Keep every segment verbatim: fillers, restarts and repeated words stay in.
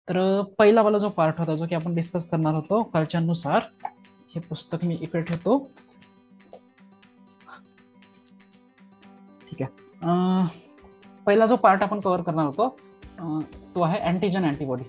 तर पहिला वाला जो पार्ट होता जो की आपण डिस्कस करणार होतो कालच्यानुसार, हे पुस्तक मी इकडे ठेवतो. ठीक आहे. पहिला जो पार्ट आपण कव्हर करणार होतो तो आहे अँटीजन अँटीबॉडी.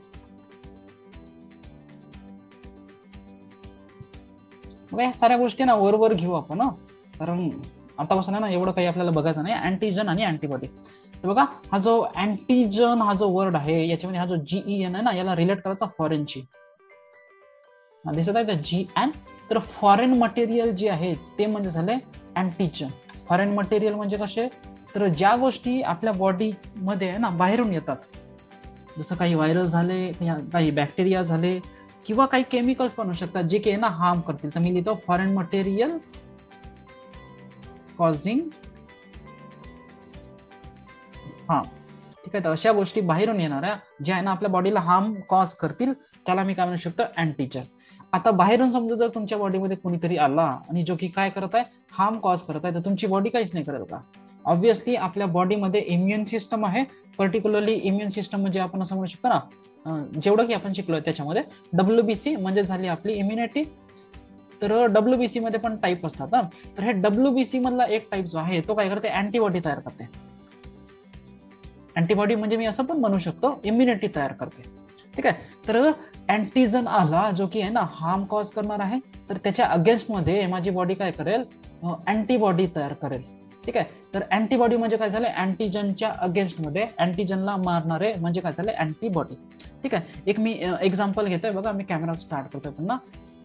या साऱ्या गोष्टी ना वर वर घेऊ आपण, कारण आतापासून ना एवढं काही आपल्याला बघायचं नाही. अँटीजन आणि अँटीबॉडी. तर बघा, हा जो अँटीजन हा जो वर्ड आहे याच्यामध्ये हा जो जीईएन आहे ना, याला रिलेट करायचा फॉरेनची. दिसत आहे जी एन. तर फॉरेन मटेरियल जे आहे ते म्हणजे झाले अँटीजन. फॉरेन मटेरियल म्हणजे कसे, तर ज्या गोष्टी आपल्या बॉडी मध्ये आहे ना बाहेरून येतात, जसं काही व्हायरस झाले, काही बॅक्टेरिया झाले, किंवा काही केमिकल्स पण होऊ शकतात जे की ना हार्म करतील. तर मी लिहितो फॉरेन मटेरियल कॉझिंग हार्म. ठीक आहे. तर अशा गोष्टी बाहेरून येणाऱ्या ज्या आहे ना आपल्या बॉडीला हार्म कॉज करतील त्याला मी काय म्हणू शकतो, अँटीजन. आता बाहेरून समजा जर तुमच्या बॉडीमध्ये कोणीतरी आला आणि जो की काय करत आहे, हार्म कॉज करत आहे, तर तुमची बॉडी काहीच नाही करेल का? ऑब्व्हियसली आपल्या बॉडीमध्ये इम्युन सिस्टम आहे. पर्टिक्युलरली इम्युन सिस्टम म्हणजे आपण असं म्हणू शकतो ना, जेवढं की आपण शिकलोय त्याच्यामध्ये डब्ल्यूबीसी म्हणजे झाली आपली इम्युनिटी. तर डब्ल्यूबीसी मध्ये पण टाईप असतात. तर हे डब्ल्यूबीसी मधला एक टाईप जो आहे तो काय करते, अँटीबॉडी तयार करते. अँटीबॉडी म्हणजे मी असं पण म्हणू शकतो इम्युनिटी तयार करते. ठीक आहे. तर अँटीजन आला जो की आहे ना हार्म कॉज करणार आहे, तर त्याच्या अगेन्स्ट मध्ये माझी बॉडी काय करेल, अँटीबॉडी तयार करेल. ठीक आहे. तर अँटीबॉडी म्हणजे काय झालं, अँटीजनच्या अगेन्स्ट मध्ये अँटीजनला मारणारे म्हणजे काय झालं, अँटीबॉडी. ठीक आहे. एक मी एक्झाम्पल घेतोय बघा, मी कॅमेरा स्टार्ट करतोय पुन्हा.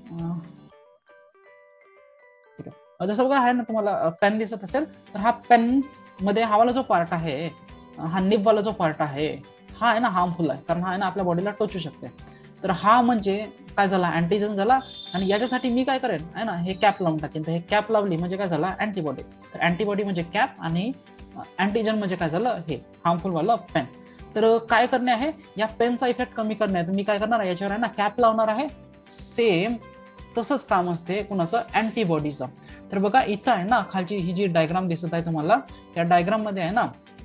ठीक आहे. जसं बघा आहे ना तुम्हाला पेन दिसत असेल, तर हा पेन मध्ये हा वाला जो पार्ट आहे, हा निब वाला जो पार्ट आहे, हा आहे ना हार्मफुल आहे, कारण हा आहे ना आपल्या बॉडीला टोचू शकते. तर हा म्हणजे काय झाला, अँटीजन झाला. आणि याच्यासाठी मी काय करेन आहे ना, हे कॅप लावून टाकेन. तर हे कॅप लावली म्हणजे काय झाला, अँटीबॉडी. तर अँटीबॉडी म्हणजे कॅप आणि अँटीजन म्हणजे काय झालं, हे हार्मफुल वाला पेन. तर काय करणे आहे, या पेनचा इफेक्ट कमी करणे आहे. तर मी काय करणार, याच्यावर आहे ना कॅप लावणार आहे. सेम तसंच काम असते कुणाचं, अँटीबॉडीचं. तर बघा इथं आहे ना खालची ही जी डायग्राम दिसत आहे तुम्हाला, त्या डायग्राम मध्ये आहे ना,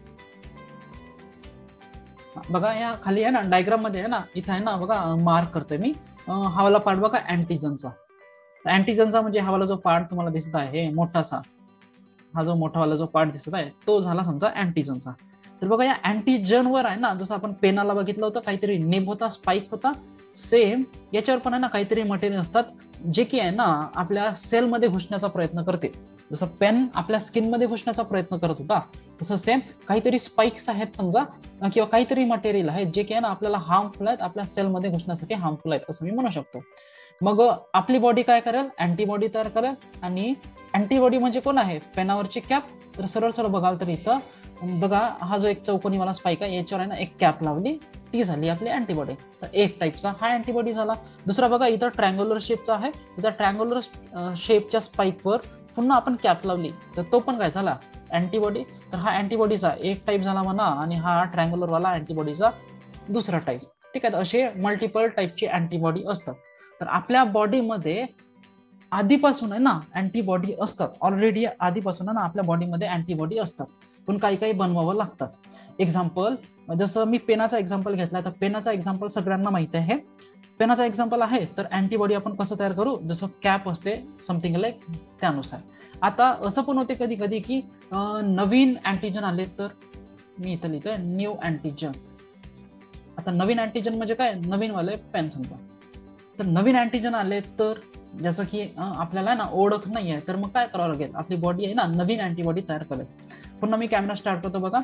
बघा या खाली आहे ना डायग्राम मध्ये आहे ना, इथं आहे ना बघा मार्क करतोय मी. हा वाला पार्ट बघा अँटीजनचा. अँटीजनचा म्हणजे हा वाला जो पार्ट तुम्हाला दिसत आहे मोठासा, हा जो मोठा वाला जो पार्ट दिसत आहे तो झाला समजा अँटीजनचा. तर बघा या अँटीजनवर आहे ना, जसं आपण पेनाला बघितलं होतं काहीतरी नेब होता, स्पाइक होता, सेम याच्यावर पण आहे ना काहीतरी मटेरियल असतात जे की आहे ना आपल्या सेलमध्ये घुसण्याचा प्रयत्न करते. जसं पेन आपल्या स्किन मध्ये घुसण्याचा प्रयत्न करत होता, तसं सेम काहीतरी स्पाइक्स आहेत समजा, किंवा काहीतरी मटेरियल आहे जे की आहे ना आपल्याला हार्मफुल आहेत, आपल्या सेलमध्ये घुसण्यासाठी हार्मफुल आहेत असं मी म्हणू शकतो. मग आपली बॉडी काय करेल, अँटीबॉडी तयार करेल. आणि अँटीबॉडी म्हणजे कोण आहे, पेनावरची कॅप. तर सरळ सरळ बघाल तर इथं बघा हा जो एक चौकोनी वाला स्पाइक आहे याच्यावर आहे ना एक कॅप लावली, ती झाली आपली अँटीबॉडी. तर एक टाईपचा हा अँटीबॉडी झाला. दुसरा बघा इथं ट्रँग्युलर शेपचा आहे, इथं ट्रँग्युलर शेपच्या स्पाइकवर पुन्हा आपण कॅप लावली, तर तो पण काय झाला, अँटीबॉडी. तर हा अँटीबॉडीचा एक टाईप झाला म्हणा, आणि हा ट्रँग्युलर वाला अँटीबॉडीचा दुसरा टाईप. ठीक आहे. असे मल्टिपल टाईपची अँटीबॉडी असतात. तर आपल्या बॉडीमध्ये आधीपासून आहे ना अँटीबॉडी असतात, ऑलरेडी आधीपासून आहे ना आपल्या बॉडीमध्ये अँटीबॉडी असतात, पण काही काही बनवावं लागतात. एक्झाम्पल जसं मी पेनाचा एक्झाम्पल घेतला, तर पेनाचा एक्झाम्पल सगळ्यांना माहिती आहे. पेनाचा एक्झाम्पल आहे, तर अँटीबॉडी आपण कसं तयार करू, जसं कॅप असते समथिंग लाईक त्यानुसार. आता असं पण होते कधी कधी की नवीन अँटीजन आले, तर मी इथं लिहितोय न्यू अँटीजन. आता नवीन अँटीजन म्हणजे काय, नवीन वाले पेन समजा. तर नवीन अँटीजन आले, तर जसं की आपल्याला ना ओळख नाही आहे, तर मग काय करावं लागेल, आपली बॉडी आहे ना नवीन अँटीबॉडी तयार करेल. पुन्हा मी कॅमेरा स्टार्ट करतो बघा.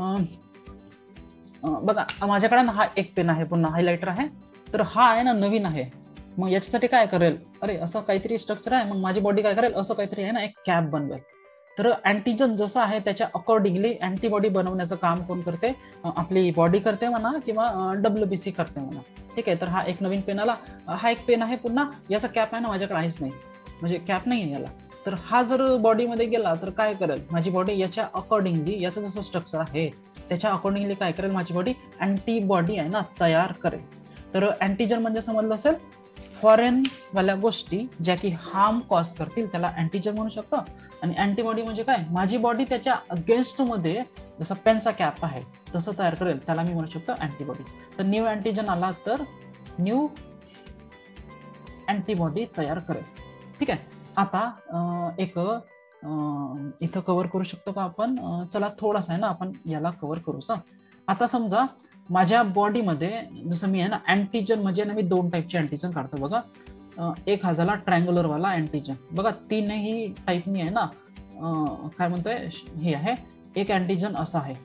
बघा माझ्याकडे ना हा एक पेन आहे, पुन्हा हायलायटर आहे. तर हा आहे ना नवीन आहे, मग याच्यासाठी काय करेल, अरे असं काहीतरी स्ट्रक्चर आहे, मग माझी बॉडी काय करेल, असं काहीतरी आहे ना एक कॅप बनवेल. तर अँटीजन जसं आहे त्याच्या अकॉर्डिंगली अँटीबॉडी बनवण्याचं काम कोण करते, आपली बॉडी करते म्हणा, किंवा डब्ल्यूबीसी करते म्हणा. ठीक आहे. तर हा एक नवीन पेन आला, हा एक पेन आहे, पुन्हा याचा कॅप आहे ना माझ्याकडे आहेच नाही, म्हणजे कॅप नाही आहे याला. तर हा जर बॉडीमध्ये गेला तर काय करेल, माझी बॉडी याच्या अकॉर्डिंगली, याचं जसं स्ट्रक्चर आहे त्याच्या अकॉर्डिंगली काय करेल, माझी बॉडी अँटीबॉडी आहे ना तयार करेल. तर अँटीजन म्हणजे समजलं असेल, फॉरेन वाल्या गोष्टी ज्या की हार्म कॉज करतील त्याला अँटीजन म्हणू शकतो. आणि अँटीबॉडी म्हणजे काय, माझी बॉडी त्याच्या अगेन्स्ट मध्ये जसं पेनचा कॅप आहे तसं तयार करेल त्याला मी म्हणू शकतो अँटीबॉडी. तर न्यू अँटीजन आला तर न्यू अँटीबॉडी तयार करेल. ठीक आहे. आता एक इथं कव्हर करू शकतो का आपण? चला थोडासा आहे ना आपण याला कव्हर करू. सा आता समजा माझ्या बॉडीमध्ये जसं मी आहे ना अँटीजन म्हणजे ना मी दोन टाईपचे अँटीजन काढतो बघा. एक हा झाला ट्रँग्युलर वाला अँटीजन बघा. तीनही टाईपनी आहे ना काय म्हणतोय हे आहे. एक अँटीजन असा आहे,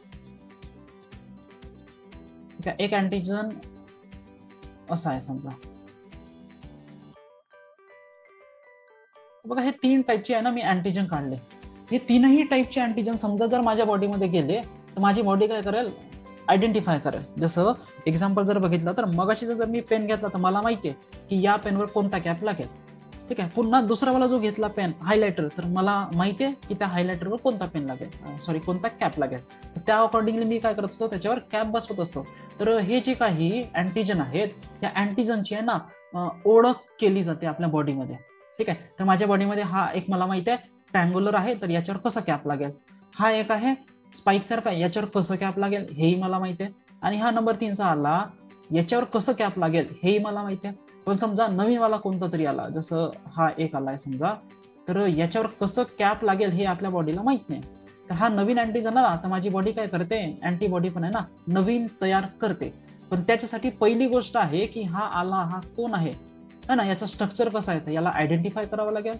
ठीक आहे. एक अँटीजन असा आहे समजा बघा. हे तीन टाईपचे आहे ना मी अँटीजन काढले. हे तीनही टाईपचे अँटीजन समजा जर माझ्या बॉडीमध्ये गेले तर माझी बॉडी काय करेल? आयडेंटिफाय करेल. जसं एक्झाम्पल जर बघितलं तर मगाशी जर मी पेन घेतला तर मला माहिती आहे की या पेनवर कोणता कॅप लागेल. ठीक आहे. पुन्हा दुसरा वाला जो घेतला पेन हायलायटर तर मला माहिती आहे की त्या हायलायटरवर कोणता पेन लागेल सॉरी कोणता कॅप लागेल. तर त्या अकॉर्डिंगली मी काय करत असतो त्याच्यावर कॅप बसवत असतो. तर हे जे काही अँटीजन आहेत त्या अँटीजनची आहे ना ओळख केली जाते आपल्या बॉडीमध्ये. ठीक आहे. तर माझ्या बॉडीमध्ये हा एक मला माहिती आहे ट्रँग्युलर आहे तर याच्यावर कसं कॅप लागेल. हा एक आहे स्पाइक सारखा याच्यावर कसं कॅप लागेल हेही मला माहिती आहे. आणि हा नंबर तीनचा आला याच्यावर कसं कॅप लागेल हेही मला माहिती आहे. पण समजा नवीन वाला कोणता तरी आला जसं हा एक आलाय समजा तर याच्यावर कसं कॅप लागेल हे आपल्या बॉडीला माहित नाही. तर हा नवीन अँटीजन आला तर माझी बॉडी काय करते? अँटीबॉडी पण आहे ना नवीन तयार करते. पण त्याच्यासाठी पहिली गोष्ट आहे की हा आला हा कोण आहे ना याचं स्ट्रक्चर कसं आहे तर याला आयडेंटिफाय करावं लागेल.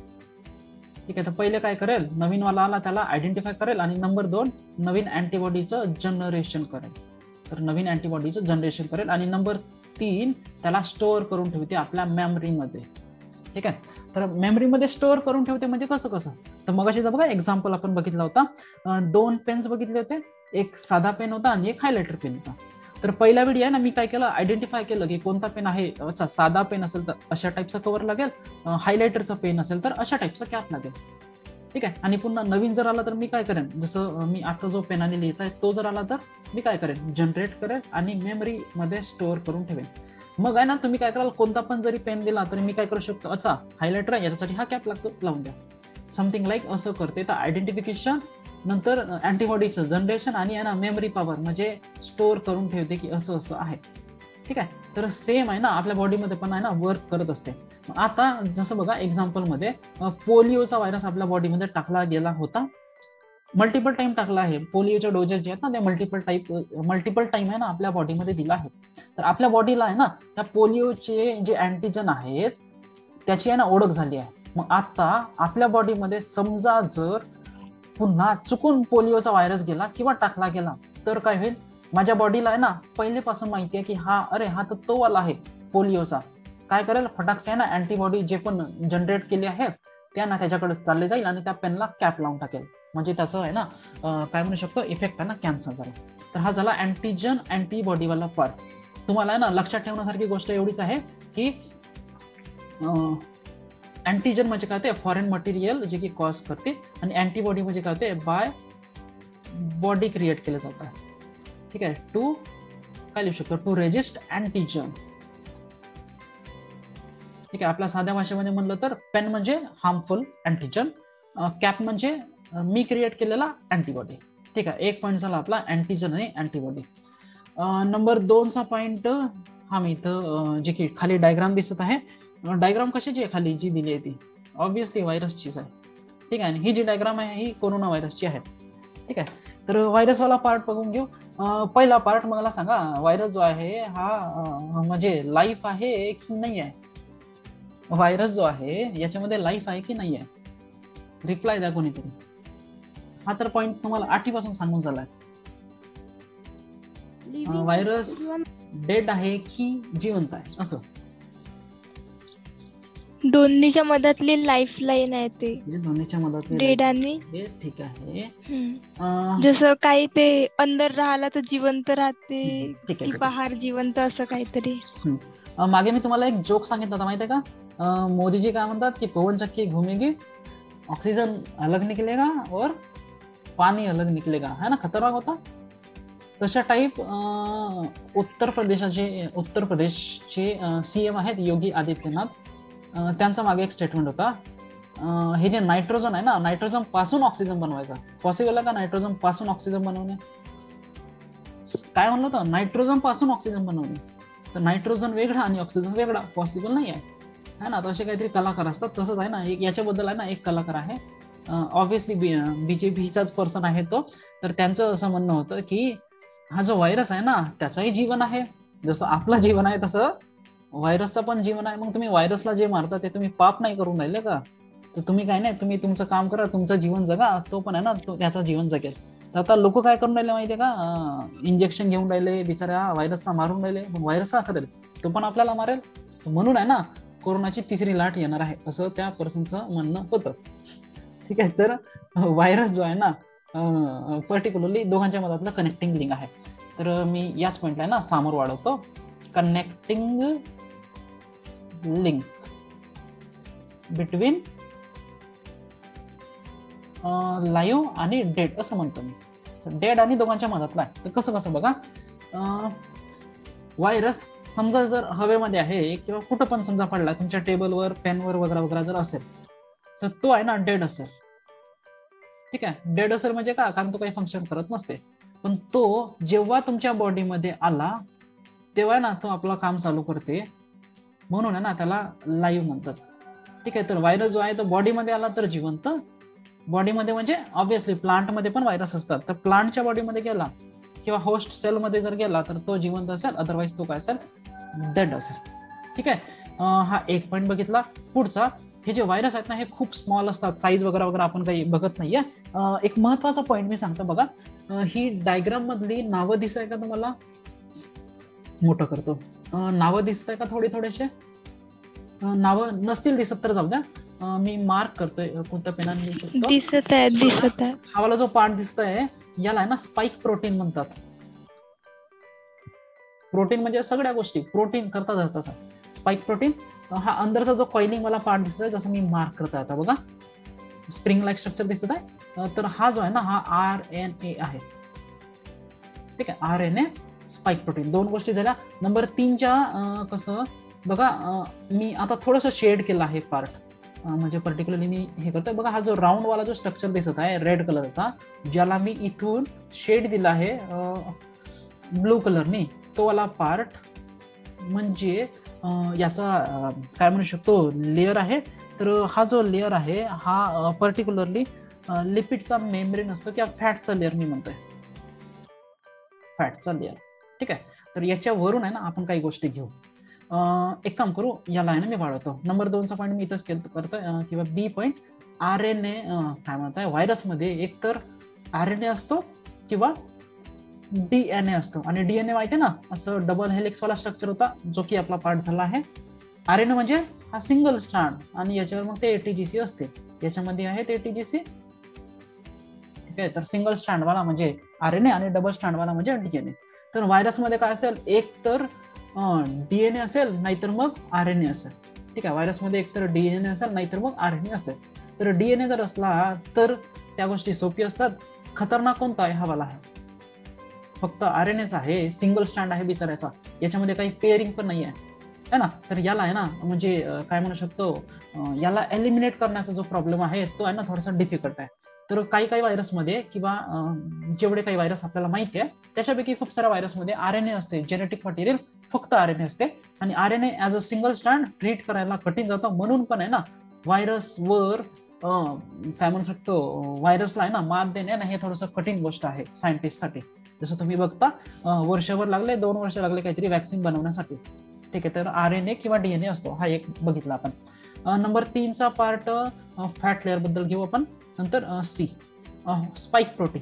ठीक आहे. तर पहिले काय करेल? नवीन वाला आला त्याला आयडेंटिफाय करेल आणि नंबर दोन नवीन अँटीबॉडीचं जनरेशन करेल. तर नवीन अँटीबॉडीचं जनरेशन करेल आणि नंबर तीन त्याला स्टोअर करून ठेवते आपल्या मेमरीमध्ये. ठीक आहे. तर मेमरीमध्ये स्टोअर करून ठेवते म्हणजे कसं कसं तर मगाशी बघा एक्झाम्पल आपण बघितला होता. दोन पेन्स बघितले होते. एक साधा पेन होता आणि एक हायलायटर पेन होता. तर पहिल्या वेळी आहे ना मी काय केलं आयडेंटिफाय केलं की कोणता पेन आहे. अच्छा साधा पेन असेल तर अशा टाईपचा कव्हर लागेल. हायलायटरचा पेन असेल तर अशा टाईपचा कॅप लागेल. ठीक आहे. आणि पुन्हा नवीन जर आला तर मी काय करेन जसं मी आता जो पेनाने लिहित आहे तो जर आला तर मी काय करेन जनरेट करेल आणि मेमरी मध्ये स्टोअर करून ठेवेन. मग आहे ना तुम्ही काय कराल कोणता पण जरी पेन दिला तरी मी काय करू शकतो अच्छा हायलायटर आहे याच्यासाठी हा कॅप लागतो लावून द्या समथिंग लाईक असं करते. तर आयडेंटिफिकेशन नंतर अँटीबॉडीचं जनरेशन आणि आहे ना मेमरी पॉवर म्हणजे स्टोअर करून ठेवते की असं असं आहे. ठीक आहे. तर सेम आहे ना आपल्या बॉडीमध्ये पण आहे ना वर्क करत असते. आता जसं बघा एक्झाम्पलमध्ये पोलिओचा व्हायरस आपल्या बॉडीमध्ये टाकला गेला होता. मल्टिपल टाइम टाकला आहे. पोलिओचे डोजेस जे आहेत ना ते मल्टिपल टाईप मल्टिपल टाइम आहे ना आपल्या बॉडीमध्ये दिला आहे. तर आपल्या बॉडीला आहे ना त्या पोलिओचे जे अँटीजन आहेत त्याची आहे ना ओळख झाली आहे. मग आता आपल्या बॉडीमध्ये समजा जर पुन्हा चुकून पोलिओचा व्हायरस गेला किंवा टाकला गेला तर काय होईल? माझ्या बॉडीला आहे ना पहिलेपासून माहिती आहे की हा अरे हा तर तो वाला आहे पोलिओचा. काय करेल फटाकसे आहे ना अँटीबॉडी जे पण जनरेट केले आहेत त्या ना त्याच्याकडे चालले जाईल आणि त्या पेनला कॅप लावून टाकेल. म्हणजे त्याचं आहे ना काय म्हणू शकतो इफेक्ट आहे ना कॅन्सल झाला. तर हा झाला अँटीजन अँटीबॉडीवाला पार्ट. तुम्हाला आहे ना लक्षात ठेवण्यासारखी गोष्ट एवढीच आहे की अँटीजन म्हणजे काय ते फॉरेन मटेरियल जे की कॉज करते आणि अँटीबॉडी म्हणजे काय ते बाय बॉडी क्रिएट केलं जातं. ठीक आहे. टू काय लिहू शकतो टू रेजिस्ट अँटीजन. ठीक आहे. आपल्या साध्या भाषेमध्ये म्हणलं तर पेन म्हणजे हार्मफुल अँटीजन, कॅप म्हणजे मी क्रिएट केलेला अँटीबॉडी. ठीक आहे. एक पॉईंट झाला आपला अँटीजन आणि अँटीबॉडी. नंबर दोनचा पॉईंट हा मी इथं जे की खाली डायग्राम दिसत आहे. डायग्राम कशाची आहे खाली जी दिली आहे ती ऑब्व्हियसली व्हायरसचीच आहे. ठीक आहे. आणि ही जी डायग्राम आहे ही कोरोना व्हायरसची आहे. ठीक आहे. तर व्हायरसवाला पार्ट बघून घेऊ. पहिला पार्ट मला सांगा व्हायरस जो आहे हा म्हणजे लाईफ आहे की नाही आहे? व्हायरस जो आहे याच्यामध्ये लाईफ आहे की नाही आहे? रिप्लाय द्या कोणीतरी. हा तर पॉइंट तुम्हाला आठवीपासून सांगून झालाय. व्हायरस डेड आहे की जिवंत आहे असं? दोन्हीच्या मधातली लाईफ लाईन आहे ते. दोन्हीच्या मधातली डेड आणि ठीक आहे. जसं काही ते अंदर राहिला तर जिवंत राहते की बाहेर जिवंत असं काहीतरी. मागे मी तुम्हाला एक जोक सांगितलं होता माहिती आहे का? मोदीजी काय म्हणतात की पवन चक्की घुमेगी ऑक्सीजन अलग निकलेगा और पानी अलग निकलेगा है ना. खतरनाक होता. तशा टाईप उत्तर प्रदेशाचे उत्तर प्रदेशचे सीएम आहेत योगी आदित्यनाथ. त्यांचा मागे एक स्टेटमेंट होता हे जे नायट्रोजन आहे ना, नायट्रोजन पासून ऑक्सिजन बनवायचा पॉसिबल आहे का? नायट्रोजन पासून ऑक्सिजन बनवणे, काय म्हणलं होतं, नायट्रोजन पासून ऑक्सिजन बनवणे. तर नायट्रोजन वेगळा आणि ऑक्सिजन वेगळा पॉसिबल नाही आहे, है ना. तर असे काहीतरी कलाकार असतात. तसंच आहे ना, याच्याबद्दल आहे ना एक कलाकार आहे, ऑब्व्हियसली बीजेपीचाच पर्सन आहे तो. तर त्यांचं असं म्हणणं होतं की हा जो व्हायरस आहे ना त्याचाही जीवन आहे, जसं आपलं जीवन आहे तसं व्हायरसचं पण जीवन आहे. मग तुम्ही व्हायरसला जे मारता ते तुम्ही पाप नाही करून राहिले का? तर तुम्ही काय नाही, तुम्ही तुमचं काम करा, तुमचं जीवन जगा, तो पण आहे ना तो त्याचं जीवन जगेल. तर आता लोक काय करून राहिले माहितीये का, इंजेक्शन घेऊन राहिले, बिचाऱ्या व्हायरसला मारून राहिले. मग व्हायरस का करेल, तो पण आपल्याला मारेल. म्हणून आहे ना कोरोनाची तिसरी लाट येणार आहे असं त्या पर्सनचं म्हणणं होतं. ठीक आहे. तर व्हायरस जो आहे ना पर्टिक्युलरली दोघांच्या मधातलं कनेक्टिंग लिंक आहे. तर मी याच पॉइंटला आहे ना समोर वाढवतो, कनेक्टिंग लिंक बिटवीन लाईव्ह आणि डेड असं म्हणतो मी. डेड आणि दोघांच्या मधातला आहे. तर कसं कसं बघा, व्हायरस समजा जर हवेमध्ये आहे किंवा कुठं पण समजा पडला, तुमच्या टेबलवर, पेनवर वगैरे वगैरे जर असेल तर तो आहे ना डेड असेल. ठीक आहे. डेड असेल म्हणजे का, कारण तो काही फंक्शन करत नसते. पण तो जेव्हा तुमच्या बॉडीमध्ये आला तेव्हा ना तो आपलं काम चालू करते, म्हणून आहे ना त्याला लाईव्ह म्हणतात. ठीक आहे. तर व्हायरस जो आहे तो बॉडीमध्ये आला तर जिवंत, बॉडीमध्ये म्हणजे ऑब्व्हियसली प्लांटमध्ये पण व्हायरस असतात. तर प्लांटच्या बॉडीमध्ये गेला किंवा होस्ट सेलमध्ये जर गेला तर तो जिवंत असेल, अदरवाईज तो काय असेल, डेड असेल. ठीक आहे. हा एक पॉईंट बघितला. पुढचा, हे जे व्हायरस आहेत ना हे खूप स्मॉल असतात, साईज वगैरे वगैरे आपण काही बघत नाहीये. एक महत्वाचा पॉईंट मी सांगतो बघा, ही डायग्राम मधली नावं दिसत आहे का तुम्हाला, मोठं करतो, नावं दिसत आहे का थोडी थोडेसे, नावं नसतील दिसत तर जाऊ द्या, मी मार्क करतोय कोणत्या पेनाने लिहू शकतो. दिसत आहे दिसत आहे. हा वाला जो पार्ट दिसत आहे याला आहे ना स्पाइक प्रोटीन म्हणतात. प्रोटीन म्हणजे सगळ्या गोष्टी प्रोटीन करता जातात. स्पाइक प्रोटीन हा अंदरचा जो कॉइलिंग वाला पार्ट दिसत आहे, जसं मी मार्क करतोय आता बघा, स्प्रिंग लाईक स्ट्रक्चर दिसत आहे. तर हा जो आहे ना हा आर एन ए आहे. ठीक आहे. R N A, spike protein, दोन गोष्टी झाल्या. नंबर तीनच्या कसं बघा, मी आता थोडंसं शेड केलं आहे पार्ट, म्हणजे पर्टिक्युलरली मी हे करतोय बघा, हा जो राऊंड वाला जो स्ट्रक्चर दिसत आहे रेड कलरचा, ज्याला मी इथून शेड दिला आहे ब्लू कलरने, तो वाला पार्ट म्हणजे याचा काय म्हणू शकतो लेअर आहे. तर हा जो लेअर आहे हा पर्टिक्युलरली लिपिडचा मेम्ब्रेन असतो किंवा फॅटचा लेअर मी म्हणतोय, फॅटचा लेअर. ठीक आहे. तर याच्यावरून आहे ना आपण काही गोष्टी घेऊ. एक काम करू, याला आहे ना मी वाढवतो. नंबर दोनचा पॉईंट मी इथंच करतोय, किंवा B point, R N A काय म्हणताय, व्हायरसमध्ये एक तर आर एन ए असतो किंवा डीएनए असतो. आणि डीएनए माहिती आहे ना असं डबल हेलिक्स वाला स्ट्रक्चर होता, जो की आपला पार्ट झाला आहे. आरएनए म्हणजे हा सिंगल स्ट्रँड आणि याच्यावर मग ते एटीजीसी असते, याच्यामध्ये आहे ते एटीजीसी. ठीक आहे. तर सिंगल स्ट्रँड वाला म्हणजे आरएनए आणि डबल स्ट्रँड वाला म्हणजे डीएनए. तर व्हायरसमध्ये काय असेल, एक तर डीएनए असेल नाहीतर मग आरएनए असेल. ठीक आहे. व्हायरसमध्ये एक तर डीएनए असेल नाहीतर मग आरएनए असेल. तर डीएनए जर असला तर त्या गोष्टी सोपी असतात. खतरनाक कोणता आहे, हा वाला आहे. फक्त आरएनएच आहे, सिंगल स्टँड आहे बिचारायचा, याच्यामध्ये काही पेअरिंग पण नाही आहे ना. तर याला आहे ना म्हणजे काय म्हणू शकतो, याला एलिमिनेट करण्याचा जो प्रॉब्लेम आहे तो आहे ना थोडासा डिफिकल्ट आहे. तर काही काही व्हायरसमध्ये किंवा जेवढे काही व्हायरस आपल्याला माहिती आहे त्याच्यापैकी खूप साऱ्या व्हायरसमध्ये आरएनए असते, जेनेटिक मटेरियल फक्त आरएनए असते. आणि RNA as a single stand treat करायला कठीण जातं. म्हणून पण आहे ना व्हायरसवर काय म्हणू शकतो, व्हायरसला आहे ना मात देणे ना हे थोडंसं कठीण गोष्ट आहे सायंटिस्टसाठी. जसं तुम्ही बघता वर्षभर लागले, दोन वर्ष लागले काहीतरी वॅक्सिन बनवण्यासाठी. ठीक आहे. तर आरएनए किंवा डीएनए असतो, हा एक बघितला आपण. नंबर तीनचा पार्ट फॅट लेअर बद्दल घेऊ आपण. नंतर C, spike protein.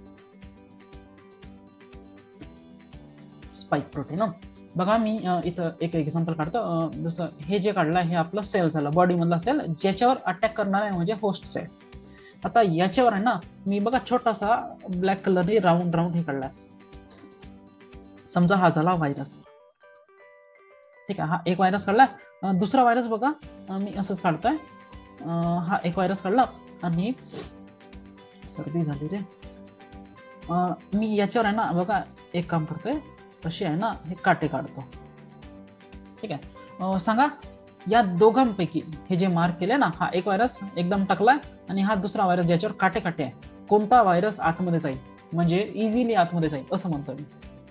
Spike protein बघा, मी इथं एक एक्झाम्पल काढतो. जसं हे जे काढलं हे आपलं सेल झालं, बॉडी मधला सेल, ज्याच्यावर अटॅक करणार आहे म्हणजे होस्ट सेल. आता याच्यावर आहे ना मी बघा छोटासा ब्लॅक कलरने राऊंड राऊंड हे काढलाय. समजा हा झाला व्हायरस. ठीक आहे. हा एक व्हायरस काढला. दुसरा व्हायरस बघा मी असंच काढतोय. हा एक व्हायरस काढला आणि सर्दी झाली रे. मी याच्यावर आहे ना बघा एक काम करतोय, अशी आहे ना हे काटे काढतो. ठीक आहे. सांगा या दोघांपैकी हे जे मार्क केले ना, हा एक व्हायरस एकदम टाकलाय आणि हा दुसरा व्हायरस ज्याच्यावर काटे काटे आहे, कोणता व्हायरस आतमध्ये जाईल म्हणजे इझिली आतमध्ये जाईल असं म्हणतो मी.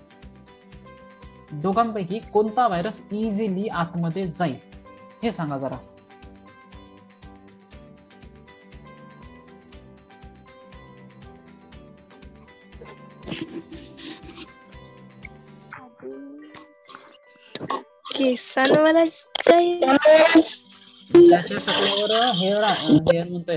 दोघांपैकी कोणता व्हायरस इझिली आतमध्ये जाईल हे सांगा जरा. केसांवाला ज्याच्या टकल्यावर हेअर हेअर म्हणतोय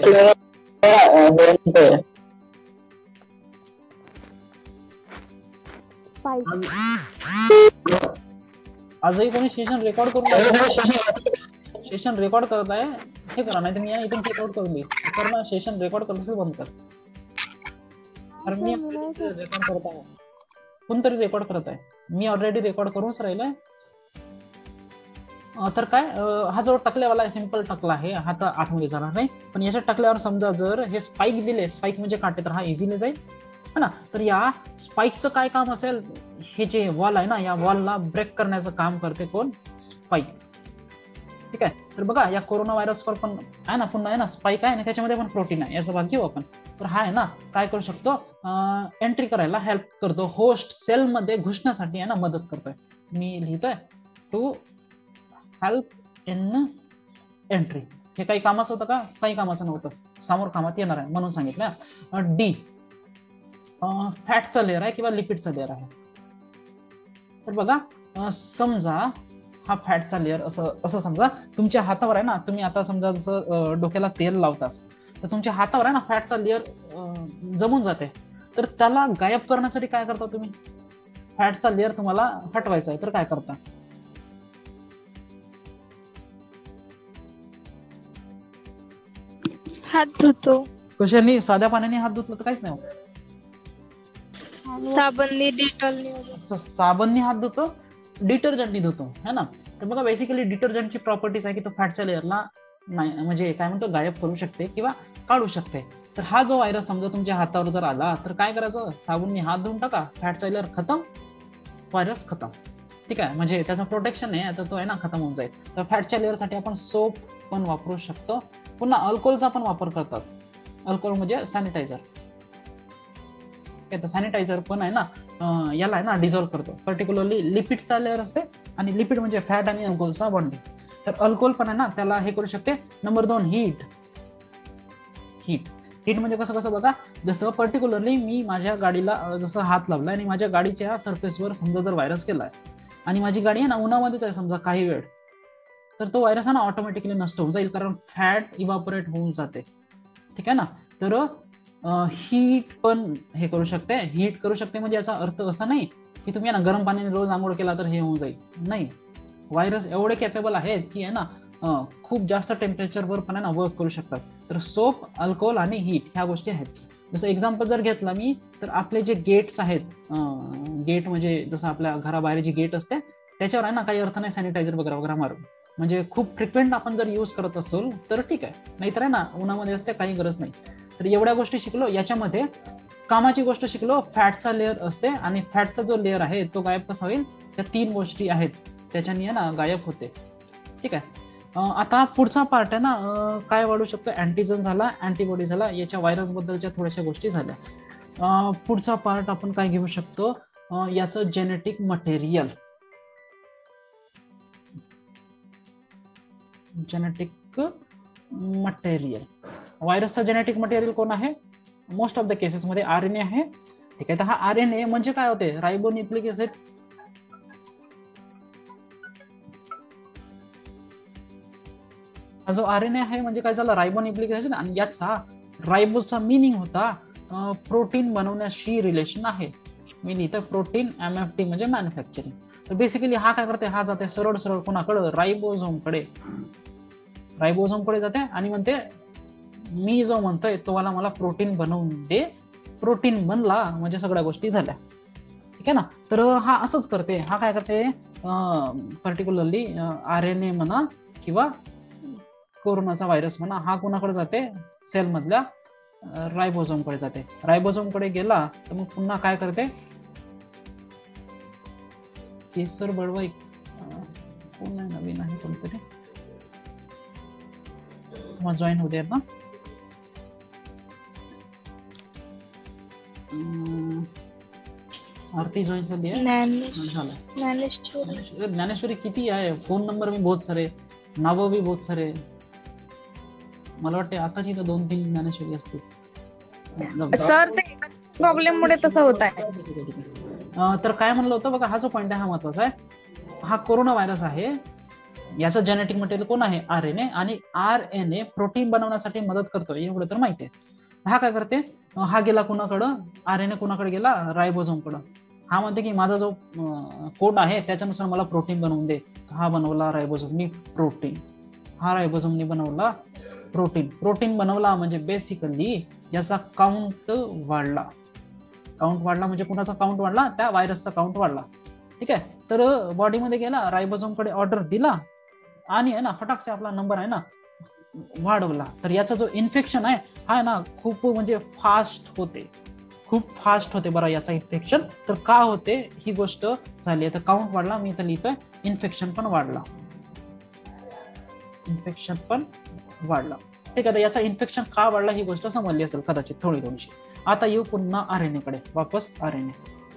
आजही कोणी सेशन रेकॉर्ड करून सेशन रेकॉर्ड करत आहे हे करा, नाही तर मी इथून रेकॉर्ड करून देईल. तर ना सेशन रेकॉर्ड करत असेल बंद कर, कारण मी रेकॉर्ड करत आहे, कोणतरी रेकॉर्ड करत आहे, मी ऑलरेडी रेकॉर्ड करूनच राहिलोय. तर काय, हा जो टकल्यावाला आहे सिंपल टकला आहे, हा तर आतमध्ये जाणार नाही. पण याच्या टकल्यावर समजा जर हे स्पाइक दिले, स्पाइक म्हणजे काटे, तर हा इझिली जाईल है ना. तर या स्पाइकचं काय काम असेल, हे जे वॉल आहे ना या वॉलला ब्रेक करण्याचं काम करते कोण, स्पाइक. ठीक आहे. तर बघा या कोरोना व्हायरसवर पण आहे ना पुन्हा आहे ना स्पाइक आहे ना, त्याच्यामध्ये पण प्रोटीन आहे, याचा भाग घेऊ आपण. तर हा आहे ना काय करू शकतो, एंट्री करायला हेल्प करतो, होस्ट सेल मध्ये घुसण्यासाठी आहे ना मदत करतोय. मी लिहितोय टू हेल्प इन एंट्री. हे काही कामाचं होतं का, काही कामाचं नव्हतं, समोर कामात येणार आहे म्हणून सांगितलं. डी फॅटचा लेअर आहे किंवा लिपिडचा लेअर आहे. तर बघा समजा हा फॅटचा लेअर असं असं समजा तुमच्या हातावर आहे ना, तुम्ही आता समजा जसं डोक्याला तेल लावतास तर तुमच्या हातावर आहे ना फॅटचा लेअर जमून जाते, तर त्याला गायब करण्यासाठी काय करता तुम्ही, फॅटचा लेअर तुम्हाला हटवायचा आहे तर काय करता, हात धुतो. कशाने, साध्या पाण्याने हात धुतलं तर काहीच नाही होत, साबणनी डिटॉलनी साबणनी हात धुतो, डिटर्जंटनी धुतो है ना. तर बघा बेसिकली डिटर्जंटची प्रॉपर्टीज आहे की तो फॅटच्या लेअरला नाही म्हणजे काय म्हणतो गायब करू शकते किंवा काढू शकते. तर हा जो व्हायरस समजा तुमच्या हातावर जर आला तर काय करायचं, साबणनी हात धुवून टाका, फॅटचा लेअर खतम, व्हायरस खतम. ठीक आहे, म्हणजे त्याचं प्रोटेक्शन आहे आता तो आहे ना खतम होऊन जाईल. तर फॅटच्या लेअरसाठी आपण सोप पण वापरू शकतो, पुन्हा अल्कोहोलचा पण वापर करतात. अल्कोहोल म्हणजे सॅनिटायझर, सॅनिटायझर पण आहे ना याला आहे ना डिझॉल्व्ह करतो. पर्टिक्युलरली लिपिडचा लेअर असते आणि लिपिड म्हणजे फॅट आणि अल्कोहोलचा बॉन्डिंग. तर अल्कोहोल पण आहे ना त्याला हे करू शकते. नंबर दोन हीट. हीट हीट म्हणजे कसं कसं बघा, जसं पर्टिक्युलरली मी माझ्या गाडीला जसं हात लावलाय आणि माझ्या गाडीच्या सरफेसवर समजा जर व्हायरस केलाय आणि माझी गाडी आहे ना उन्हामध्येच आहे समजा काही वेळ, तर तो व्हायरस आहे ना ऑटोमॅटिकली नष्ट होऊन जाईल कारण फॅट इव्हापोरेट होऊन जाते. ठीक आहे ना. तर हीट पण हे करू शकते. हीट करू शकते म्हणजे याचा अर्थ असा नाही की तुम्ही ना गरम पाण्याने रोज आंघोळ केला तर हे होऊन जाईल, नाही. व्हायरस एवढे कॅपेबल आहेत की आहे ना खूप जास्त टेम्परेचरवर पण आहे ना वर्क करू शकतात. तर सोप, अल्कोहोल आणि हीट ह्या गोष्टी आहेत. जसं एक्झाम्पल जर घेतला मी तर आपले जे गेट्स आहेत, गेट म्हणजे जसं आपल्या घराबाहेर जी गेट असते त्याच्यावर आहे ना काही अर्थ नाही सॅनिटायझर वगैरे वगैरे मारून, म्हणजे खूप फ्रिक्वेंट आपण जर यूज करत असेल तर ठीक आहे, नाहीतर आहे ना उन्हामध्ये असते काही गरज नाही. तर एवढ्या गोष्टी शिकलो. याच्यामध्ये कामाची गोष्ट शिकलो, फॅटचा लेअर असते आणि फॅटचा जो लेअर आहे तो गायब कसा होईल, त्या तीन गोष्टी आहेत त्याच्याने आहे ना गायब होते. ठीक आहे. आता पुढचा पार्ट आहे ना काय वाढू शकतो, अँटीजन झाला, अँटीबॉडी झाला, याच्या व्हायरस बद्दलच्या थोड्याशा गोष्टी झाल्या. पुढचा पार्ट आपण काय घेऊ शकतो, याचं जेनेटिक मटेरियल. जेनेटिक मटेरियल, व्हायरसचा जेनेटिक मटेरियल कोण आहे, मोस्ट ऑफ द केसेस मध्ये आरएनए आहे. ठीक आहे. तर हा आरएनए म्हणजे काय होते, रायबोन्यूक्लिक ऍसिड. हा जो आरएनए आहे म्हणजे काय झालं, रायबोन्यूक्लिक ऍसिड, आणि याचा रायबोचा मिनिंग होता प्रोटीन बनवण्याशी रिलेशन आहे. मी लिहितो प्रोटीन, एमएफटी म्हणजे मॅन्युफॅक्चरिंग. तर बेसिकली हा काय करते, हा जाते सरळ सरळ कोणाकडे, रायबोझोम कडे. रायबोझोम कडे जाते आणि म्हणते मी जो म्हणतोय तो मला मला प्रोटीन बनवून दे. प्रोटीन बनला म्हणजे सगळ्या गोष्टी झाल्या. ठीक आहे ना. तर हा असंच करते. हा काय करते, पर्टिक्युलरली आरएनए म्हणा किंवा कोरोनाचा व्हायरस म्हणा, हा कोणाकडे जाते, सेल मधल्या रायबोझोम कडे जाते. रायबोझोम कडे गेला तर मग पुन्हा काय करते, केसर बळवाई कोण नवीन आहे कोणतरी, मग जॉईन होऊ दे ना. आरती जॉईन झाली आहे. ज्ञानेश्वरी ज्ञानेश्वरी किती आहे, फोन नंबर भी बहुत सारे, नाव भी बहुत सारे. मला वाटते आताची तर दोन तीन ज्ञानेश्वरी असतील सर. प्रॉब्लेम मुळे तसं होत आहे. तर काय म्हणलं होतं बघा, हा जो पॉईंट आहे हा महत्वाचा आहे. हा कोरोना व्हायरस आहे, याचं जेनेटिक मटेरियल कोण आहे, आर एन ए, आणि आर एन ए प्रोटीन बनवण्यासाठी मदत करतोय एवढं तर माहिती आहे. हा काय करते, हा गेला कुणाकडं, आर एन ए कुणाकडे गेला, रायबोझोम कडं. हा म्हणते की माझा जो कोड आहे त्याच्यानुसार मला प्रोटीन बनवून दे. हा बनवला रायबोझोमनी प्रोटीन, हा रायबोझोमनी बनवला प्रोटीन. प्रोटीन बनवला म्हणजे बेसिकली याचा काउंट वाढला. काउंट वाढला म्हणजे कुणाचा काउंट वाढला, त्या व्हायरसचा काउंट वाढला. ठीक आहे. तर बॉडीमध्ये गेला, रायबोझोम कडे ऑर्डर दिला आणि आहे ना फटाक से आपला नंबर आहे ना वाढवला. तर याचा जो इन्फेक्शन आहे हा ना खूप म्हणजे फास्ट होते, खूप फास्ट होते बरं याचा इन्फेक्शन. तर का होते ही गोष्ट झाली आहे. तर काउंट वाढला, मी इथं लिहितोय इन्फेक्शन पण वाढला, इन्फेक्शन पण वाढला. ठीक आहे. तर याचा इन्फेक्शन का वाढला ही गोष्ट समजली असेल कदाचित थोडी थोडीशी. आता येऊ पुन्हा आर एन ए कडे वापस. R N A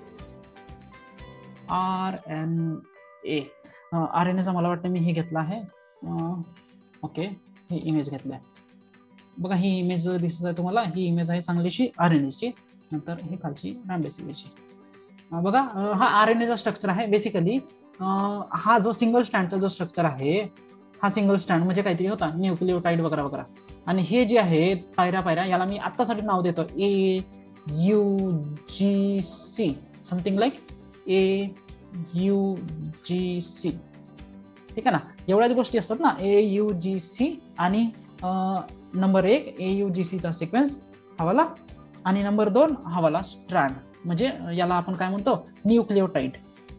R N A R N एचा मला वाटतं मी हे घेतला आहे. ओके, ही इमेज घेतली आहे बघा. ही इमेज दिसत आहे तुम्हाला, ही इमेज आहे चांगलीशी आर एन एची. नंतर ही खालची रॅमडेसिवीरची. बघा हा आर एन एचा स्ट्रक्चर आहे. बेसिकली हा जो सिंगल स्टँडचा जो स्ट्रक्चर आहे, हा सिंगल स्टँड म्हणजे काहीतरी होता न्यूक्लिओटाइड वगैरे वगैरे. आणि हे जे आहे पायऱ्या पायऱ्या, याला मी आत्तासाठी नाव देतो A U G C, something like A U G C. ठीक आहे ना, एवढ्याच गोष्टी असतात ना, ए यू जी सी. आणि नंबर एक ए यू जी सीचा सिक्वेन्स हवाला, आणि नंबर दोन हवाला स्ट्रँड, म्हणजे याला आपण काय म्हणतो न्यूक्लिओटाइड.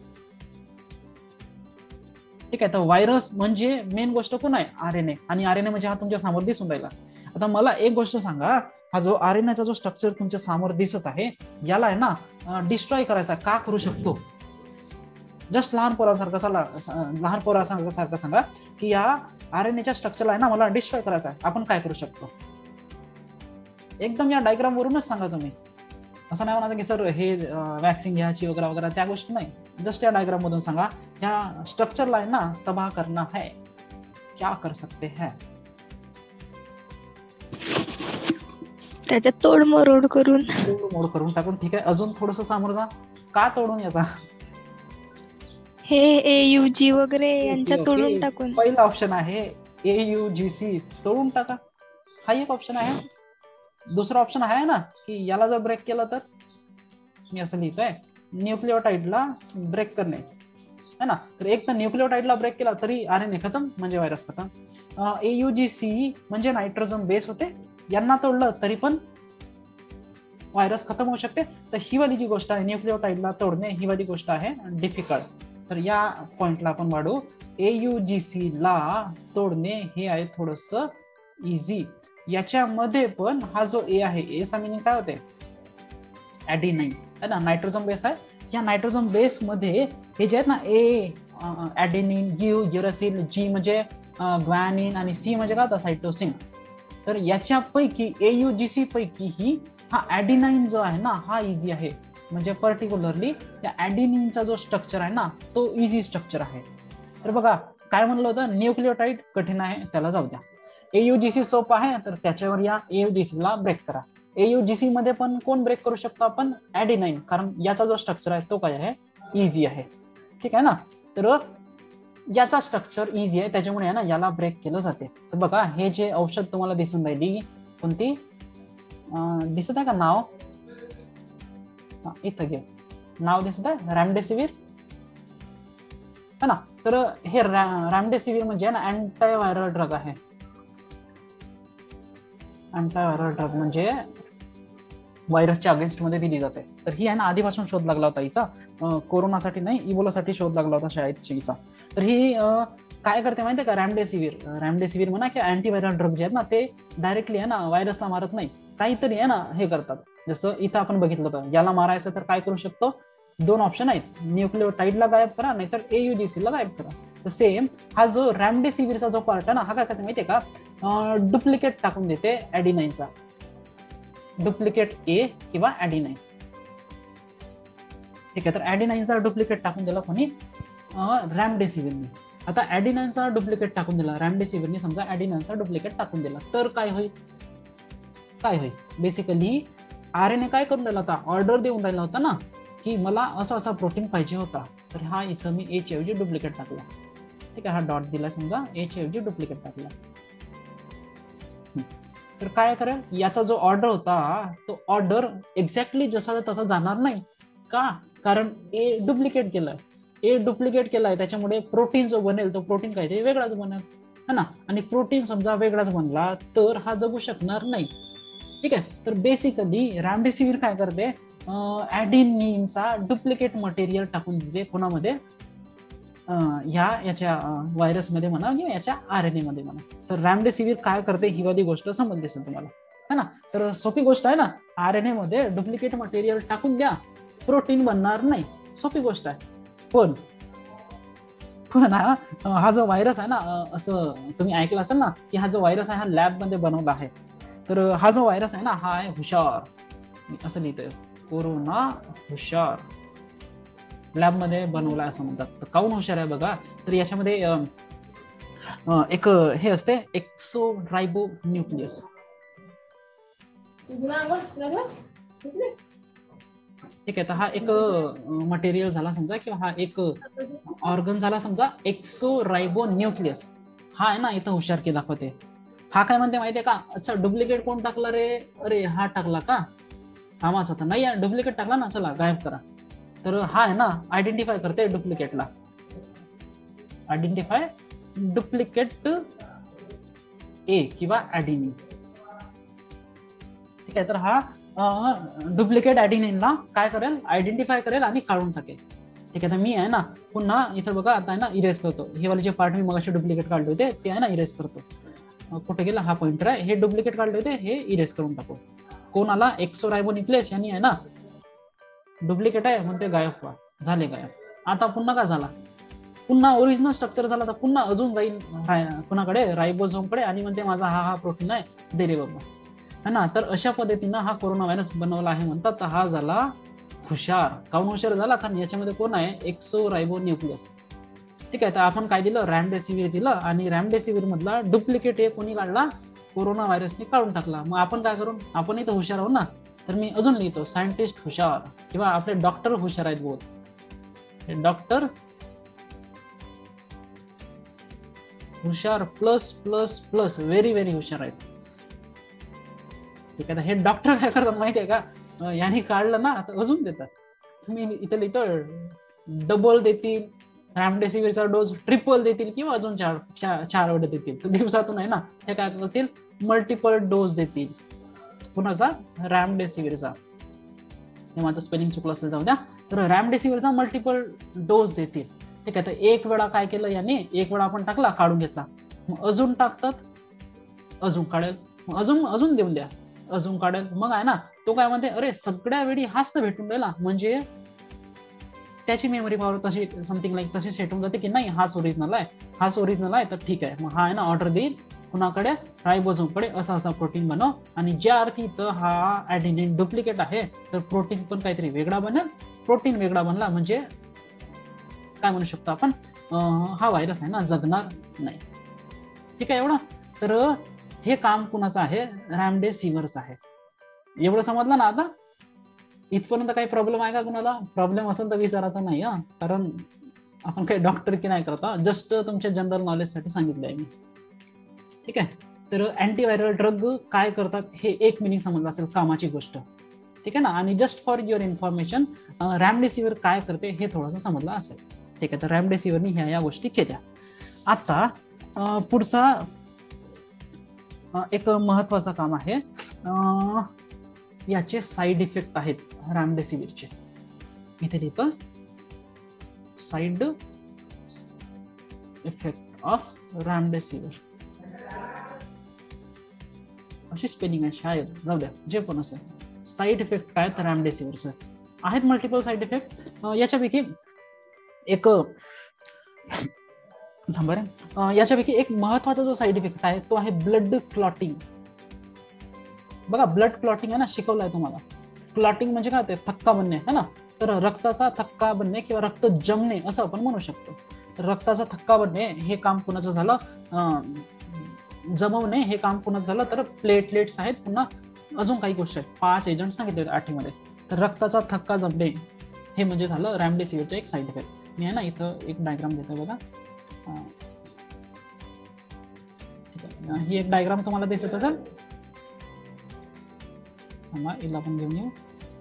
ठीक आहे. तर व्हायरस म्हणजे मेन गोष्ट कोण आहे, आर एन ए. आणि आर एन ए म्हणजे हा तुमच्या समोर दिसून राहिला. आता मला एक गोष्ट सांगा, हा जो आर एन एचा जो स्ट्रक्चर तुमच्या समोर दिसत आहे याला आहे ना डिस्ट्रॉय करायचा का करू शकतो. जस्ट लहान पोरासारखं साला लहान पोरासारखं सारखं सांगा की या आर एन एच्या स्ट्रक्चरला आहे ना मला डिस्ट्रॉय करायचा आहे, आपण काय करू शकतो. एकदम या डायग्राम वरूनच सांगा तुम्ही. असं नाही म्हणा की सर हे वॅक्सिन घ्यायची वगैरे वगैरे त्या गोष्टी नाही. जस्ट या डायग्राम मधून सांगा या स्ट्रक्चरला आहे ना तबाह करना है, क्या कर सकते हैं. त्याच्यात तोड मरोड करून मोड करून टाकून. ठीक आहे. अजून थोडस समोर जा. का तोडून याचा, हे ए यू जी वगैरे यांच्या तोडून टाकून. पहिला ऑप्शन आहे ए यू जी सी, तोडून टाका. हा एक ऑप्शन आहे. दुसरा ऑप्शन आहे ना की याला जर ब्रेक केलं तर, मी असं लिहितोय न्यूक्लिओटाइडला ब्रेक करणे है ना. तर एक तर न्यूक्लिओटाइडला ब्रेक केला तरी आर एन ए खतम, म्हणजे व्हायरस खतम. ए यू जी सी म्हणजे नायट्रोजन बेस होते, यांना तोडलं तरी पण व्हायरस खतम होऊ शकते. तर ही वाली जी गोष्ट आहे न्यूक्लिओटाइडला तोडणे, ही वाली गोष्ट आहे डिफिकल्ट. तर या पॉइंटला आपण वाढू. ए यू जी सी ला तोडणे हे आहे थोडस इझी. याच्यामध्ये पण हा जो ए आहे, एचा मिनिंग काय होते, ऍडिनाइन है ना, नायट्रोजन बेस आहे. या नायट्रोजन बेस मध्ये हे जे आहेत ना ए ऍडेनिन, यू युरासिल, जी म्हणजे ग्वानिन आणि सी म्हणजे काय होता सायटोसिन. तर याच्यापैकी ए यू जी सी पैकी ही हा ऍडिनाइन जो आहे ना हा इझी आहे. म्हणजे पर्टिक्युलरली या ऍडिनिनचा जो स्ट्रक्चर आहे ना तो इझी स्ट्रक्चर आहे. तर बघा काय म्हणलं होतं, न्यूक्लिओटाइड कठीण आहे त्याला जाऊ द्या. एयूजीसी सोपं आहे तर त्याच्यावर या एयूजीसी ला ब्रेक करा. एयूजीसी मध्ये पण कोण ब्रेक करू शकतो आपण, ऍडिनाइन, कारण याचा जो स्ट्रक्चर आहे तो काय आहे, इझी आहे. ठीक आहे ना. तर याचा स्ट्रक्चर इझी आहे त्याच्यामुळे आहे ना याला ब्रेक केलं जाते. तर बघा हे जे औषध तुम्हाला दिसून राहिली कोणती दिसत आहे का नाव, इथं घे नाव दिसत आहे रॅमडेसिवीर है ना. तर हे रॅमडेसिवीर म्हणजे ना अँटायव्हायरल ड्रग आहे. अँटायव्हायरल ड्रग म्हणजे व्हायरसच्या अगेन्स्ट मध्ये दिली जाते. तर ही आहे ना आधीपासून शोध लागला होता हिचा, कोरोनासाठी नाही इबोलासाठी शोध लागला होता शाळेत शिचा. तर ही काय करते माहितीये का, रॅमडेसिवीर रॅमडेसिवीर म्हणा की अँटीव्हायरल ड्रग जे आहेत ना ते डायरेक्टली आहे ना व्हायरसला मारत नाही, काहीतरी आहे ना हे करतात. जसं इथं आपण बघितलं होतं, याला मारायचं तर काय करू शकतो, दोन ऑप्शन आहेत, न्यूक्लिओटाइडला गायब करा नाहीतर एयूजीसी ला गायब करा. तर सेम हा जो रॅमडेसिवीरचा जो पार्ट आहे ना हा काय करते माहितीये का, डुप्लिकेट टाकून देते ऍडिनाईनचा, डुप्लिकेट ए किंवा ऍडिनाईन. ठीक आहे, तर ऍडिनाईनचा डुप्लिकेट टाकून दिला कोणी, रॅमडेसिविरने. आता ऍडिनाईनचा डुप्लिकेट टाकून दिला रॅमडेसिविरने, समजा ऍडिनाईनचा डुप्लिकेट टाकून दिला तर काय होईल, काय होईल बेसिकली आरएनए काय करून राहिला होता, ऑर्डर देऊन राहिला होता ना की मला असा असा प्रोटीन पाहिजे होता, तर हा इथं मी एच ऐवजी डुप्लिकेट टाकला. ठीक आहे, हा डॉट दिला, समजा एच ऐवजी डुप्लिकेट टाकला. तर काय करेल, याचा जो ऑर्डर होता तो ऑर्डर एक्झॅक्टली जसा तसा जाणार नाही का, कारण ए डुप्लिकेट केलाय, ए डुप्लिकेट केलाय त्याच्यामुळे प्रोटीन जो बनेल तो प्रोटीन काय ते वेगळाच बनेल है ना, आणि प्रोटीन समजा वेगळाच बनला तर हा जगू शकणार नाही. ठीक आहे, तर बेसिकली रॅमडेसिविर काय करते, ऍडिनिनचा डुप्लिकेट मटेरियल टाकून देते कोणामध्ये, ह्या याच्या व्हायरसमध्ये म्हणा किंवा याच्या आरएनए मध्ये म्हणा. तर रॅमडेसिविर काय करते ही वाली गोष्ट समजली असेल तुम्हाला है ना. तर सोपी गोष्ट आहे ना, आरएनए मध्ये डुप्लिकेट मटेरियल टाकून द्या, प्रोटीन बनणार नाही, सोपी गोष्ट आहे. पण पण हा हा जो व्हायरस आहे ना, असं तुम्ही ऐकलं असेल ना की हा जो व्हायरस आहे हा लॅब मध्ये बनवला आहे. तर हा जो व्हायरस आहे ना हा आहे हुशार, मी असं लिहितोय कोरोना हुशार, लॅब मध्ये बनवला असं म्हणतात. तर काऊन हुशार आहे बघा, तर याच्यामध्ये एक हे असते एक्सो रायबो न्यूक्लियस. ठीक आहे, तर हा एक मटेरियल झाला समजा किंवा हा एक ऑर्गन झाला समजा एक्सो रायबो न्यूक्लियस. हा आहे ना इथं हुशारकी दाखवते. हा काय म्हणते माहितीये का, अच्छा डुप्लिकेट कोण टाकला रे, अरे हा टाकला का, कामाच आता नाही डुप्लिकेट टाकला ना, चला गायब करा. तर हा आहे ना आयडेंटिफाय करते डुप्लिकेटला, आयडेंटिफाय डुप्लिकेट ए किंवा ऍडिनिन. ठीक आहे, तर हा डुप्लिकेट ऍडिनिनला काय करेल, आयडेंटिफाय करेल आणि काढून टाकेल. ठीक आहे, तर मी आहे ना पुन्हा इथं बघा आता आहे ना इरेज करतो, हे वाले जे पार्ट मी मगाशी डुप्लिकेट काढले होते ते आहे ना इरेज करतो. कुठे गेला हा पॉइंटर आहे, हे डुप्लिकेट काढले होते हे इरेज करून टाकू. कोण आला, एक्सो रायबो न्यूक्लियस यांनी आहे ना डुप्लिकेट आहे म्हणते गायब व्हा, झाले गायब. आता पुन्हा काय झाला, पुन्हा ओरिजिनल स्ट्रक्चर झाला, तर पुन्हा अजून जाईल कुणाकडे, रायबोझोमकडे, आणि म्हणते माझा हा हा प्रोटीन आहे दे रे बाबा है ना. तर अशा पद्धतीनं हा कोरोना व्हायरस बनवला आहे म्हणतात. तर हा झाला हुशार. काऊन हुशार झाला, कारण याच्यामध्ये कोण आहे, एक्सो रायबो न्यूक्लियस. ठीक आहे, तर आपण काय दिलं, रॅमडेसिविर दिलं, आणि रॅमडेसिविर मधला डुप्लिकेट हे कोणी काढला, कोरोना व्हायरसने काढून टाकला. मग आपण काय करू, आपण इथं हुशार आहोत ना, तर मी अजून लिहितो सायंटिस्ट हुशार किंवा आपले डॉक्टर हुशार आहेत बोल, डॉक्टर हुशार plus plus plus very very हुशार आहेत. ठीक आहे, हे डॉक्टर काय करतात माहितीये का, यांनी काढलं ना तर अजून देतात. तुम्ही इथं लिहितो डबल देतील, रॅमडेसिविरचा डोस ट्रिपल देतील किंवा अजून चार चार वेळ देतील. तर दिवसातून आहे ना हे काय करतील, मल्टिपल डोस देतील. कुणाचा, रॅमडेसिविरचा. हे माझं स्पेलिंग चुकलं असेल जाऊ द्या. तर रॅमडेसिविरचा मल्टिपल डोस देतील. ठीक आहे, तर एक वेळा काय केलं याने, एक वेळा आपण टाकला काढून घेतला, मग अजून टाकतात, अजून काढेल, मग अजून अजून देऊन द्या, अजून काढेल. मग आहे ना तो काय म्हणते, अरे सगळ्या वेळी हाच तर भेटून राहिला, म्हणजे त्याची मेमरी पॉवर तशी समथिंग लाईक तशी सेट होऊन जाते की नाही हाच ओरिजिनल आहे, हाच ओरिजिनल आहे, तर ठीक आहे. मग हा आहे ना ऑर्डर देईल कुणाकडे, रायबोझोमकडे, असा असा प्रोटीन बनव, आणि ज्या अर्थी तर हा ऍडिनिन डुप्लिकेट आहे तर प्रोटीन पण काहीतरी वेगळा बनेल. प्रोटीन वेगळा बनला म्हणजे काय म्हणू शकतो आपण, हा व्हायरस आहे ना जगणार नाही. ठीक आहे एवढं. तर हे काम कुणाचं आहे, रॅमडेसिविरचं आहे. एवढं समजलं ना आता. इथपर्यंत काही प्रॉब्लेम आहे का कुणाला, प्रॉब्लेम असेल तर विचारायचा नाही हा, कारण आपण काही डॉक्टर की नाही करता, जस्ट तुमच्या जनरल नॉलेज साठी सांगितलं आहे मी. ठीक आहे, तर अँटीव्हायरल ड्रग काय करतात हे एक मिनिट समजलं असेल, कामाची गोष्ट. ठीक आहे ना, आणि just for your information remdesivir काय करते हे थोडंसं समजलं असेल. ठीक आहे, तर रॅमडेसिविरनी ह्या या गोष्टी केल्या. आता पुढचा एक महत्वाचं काम आहे, याचे साईड इफेक्ट आहेत रॅमडेसिविरचे. इथे लिहितं साईड इफेक्ट ऑफ रॅमडेसिविर, अशी स्पेलिंग आहे शायद, जाऊ द्या जे पण असेल. साईड इफेक्ट काय तर रॅमडेसिविरचे आहेत मल्टिपल साईड इफेक्ट. याच्यापैकी एक थांबा रे, याच्यापैकी एक महत्वाचा जो साईड इफेक्ट आहे तो आहे ब्लड क्लॉटिंग. बघा ब्लड क्लॉटिंग आहे ना, शिकवलंय तुम्हाला. क्लॉटिंग म्हणजे काय, ते थक्का बनणे है ना. तर रक्ताचा थक्का बनणे किंवा रक्त जमणे असं आपण म्हणू शकतो. तर रक्ताचा थक्का बनणे हे काम कुणाचं झालं, जमवणे हे काम कुणाचं झालं, तर प्लेटलेट्स आहेत. पुन्हा अजून काही गोष्टी आहेत, पाच एजंट सांगितले आठवीमध्ये. तर रक्ताचा थक्का जमणे हे म्हणजे झालं रॅमडेसिवीरचं एक साईड इफेक्ट. मी आहे ना इथं एक डायग्राम देतो बघा. ही एक डायग्राम तुम्हाला दिसत असेल, हिला पण घेऊन येऊ.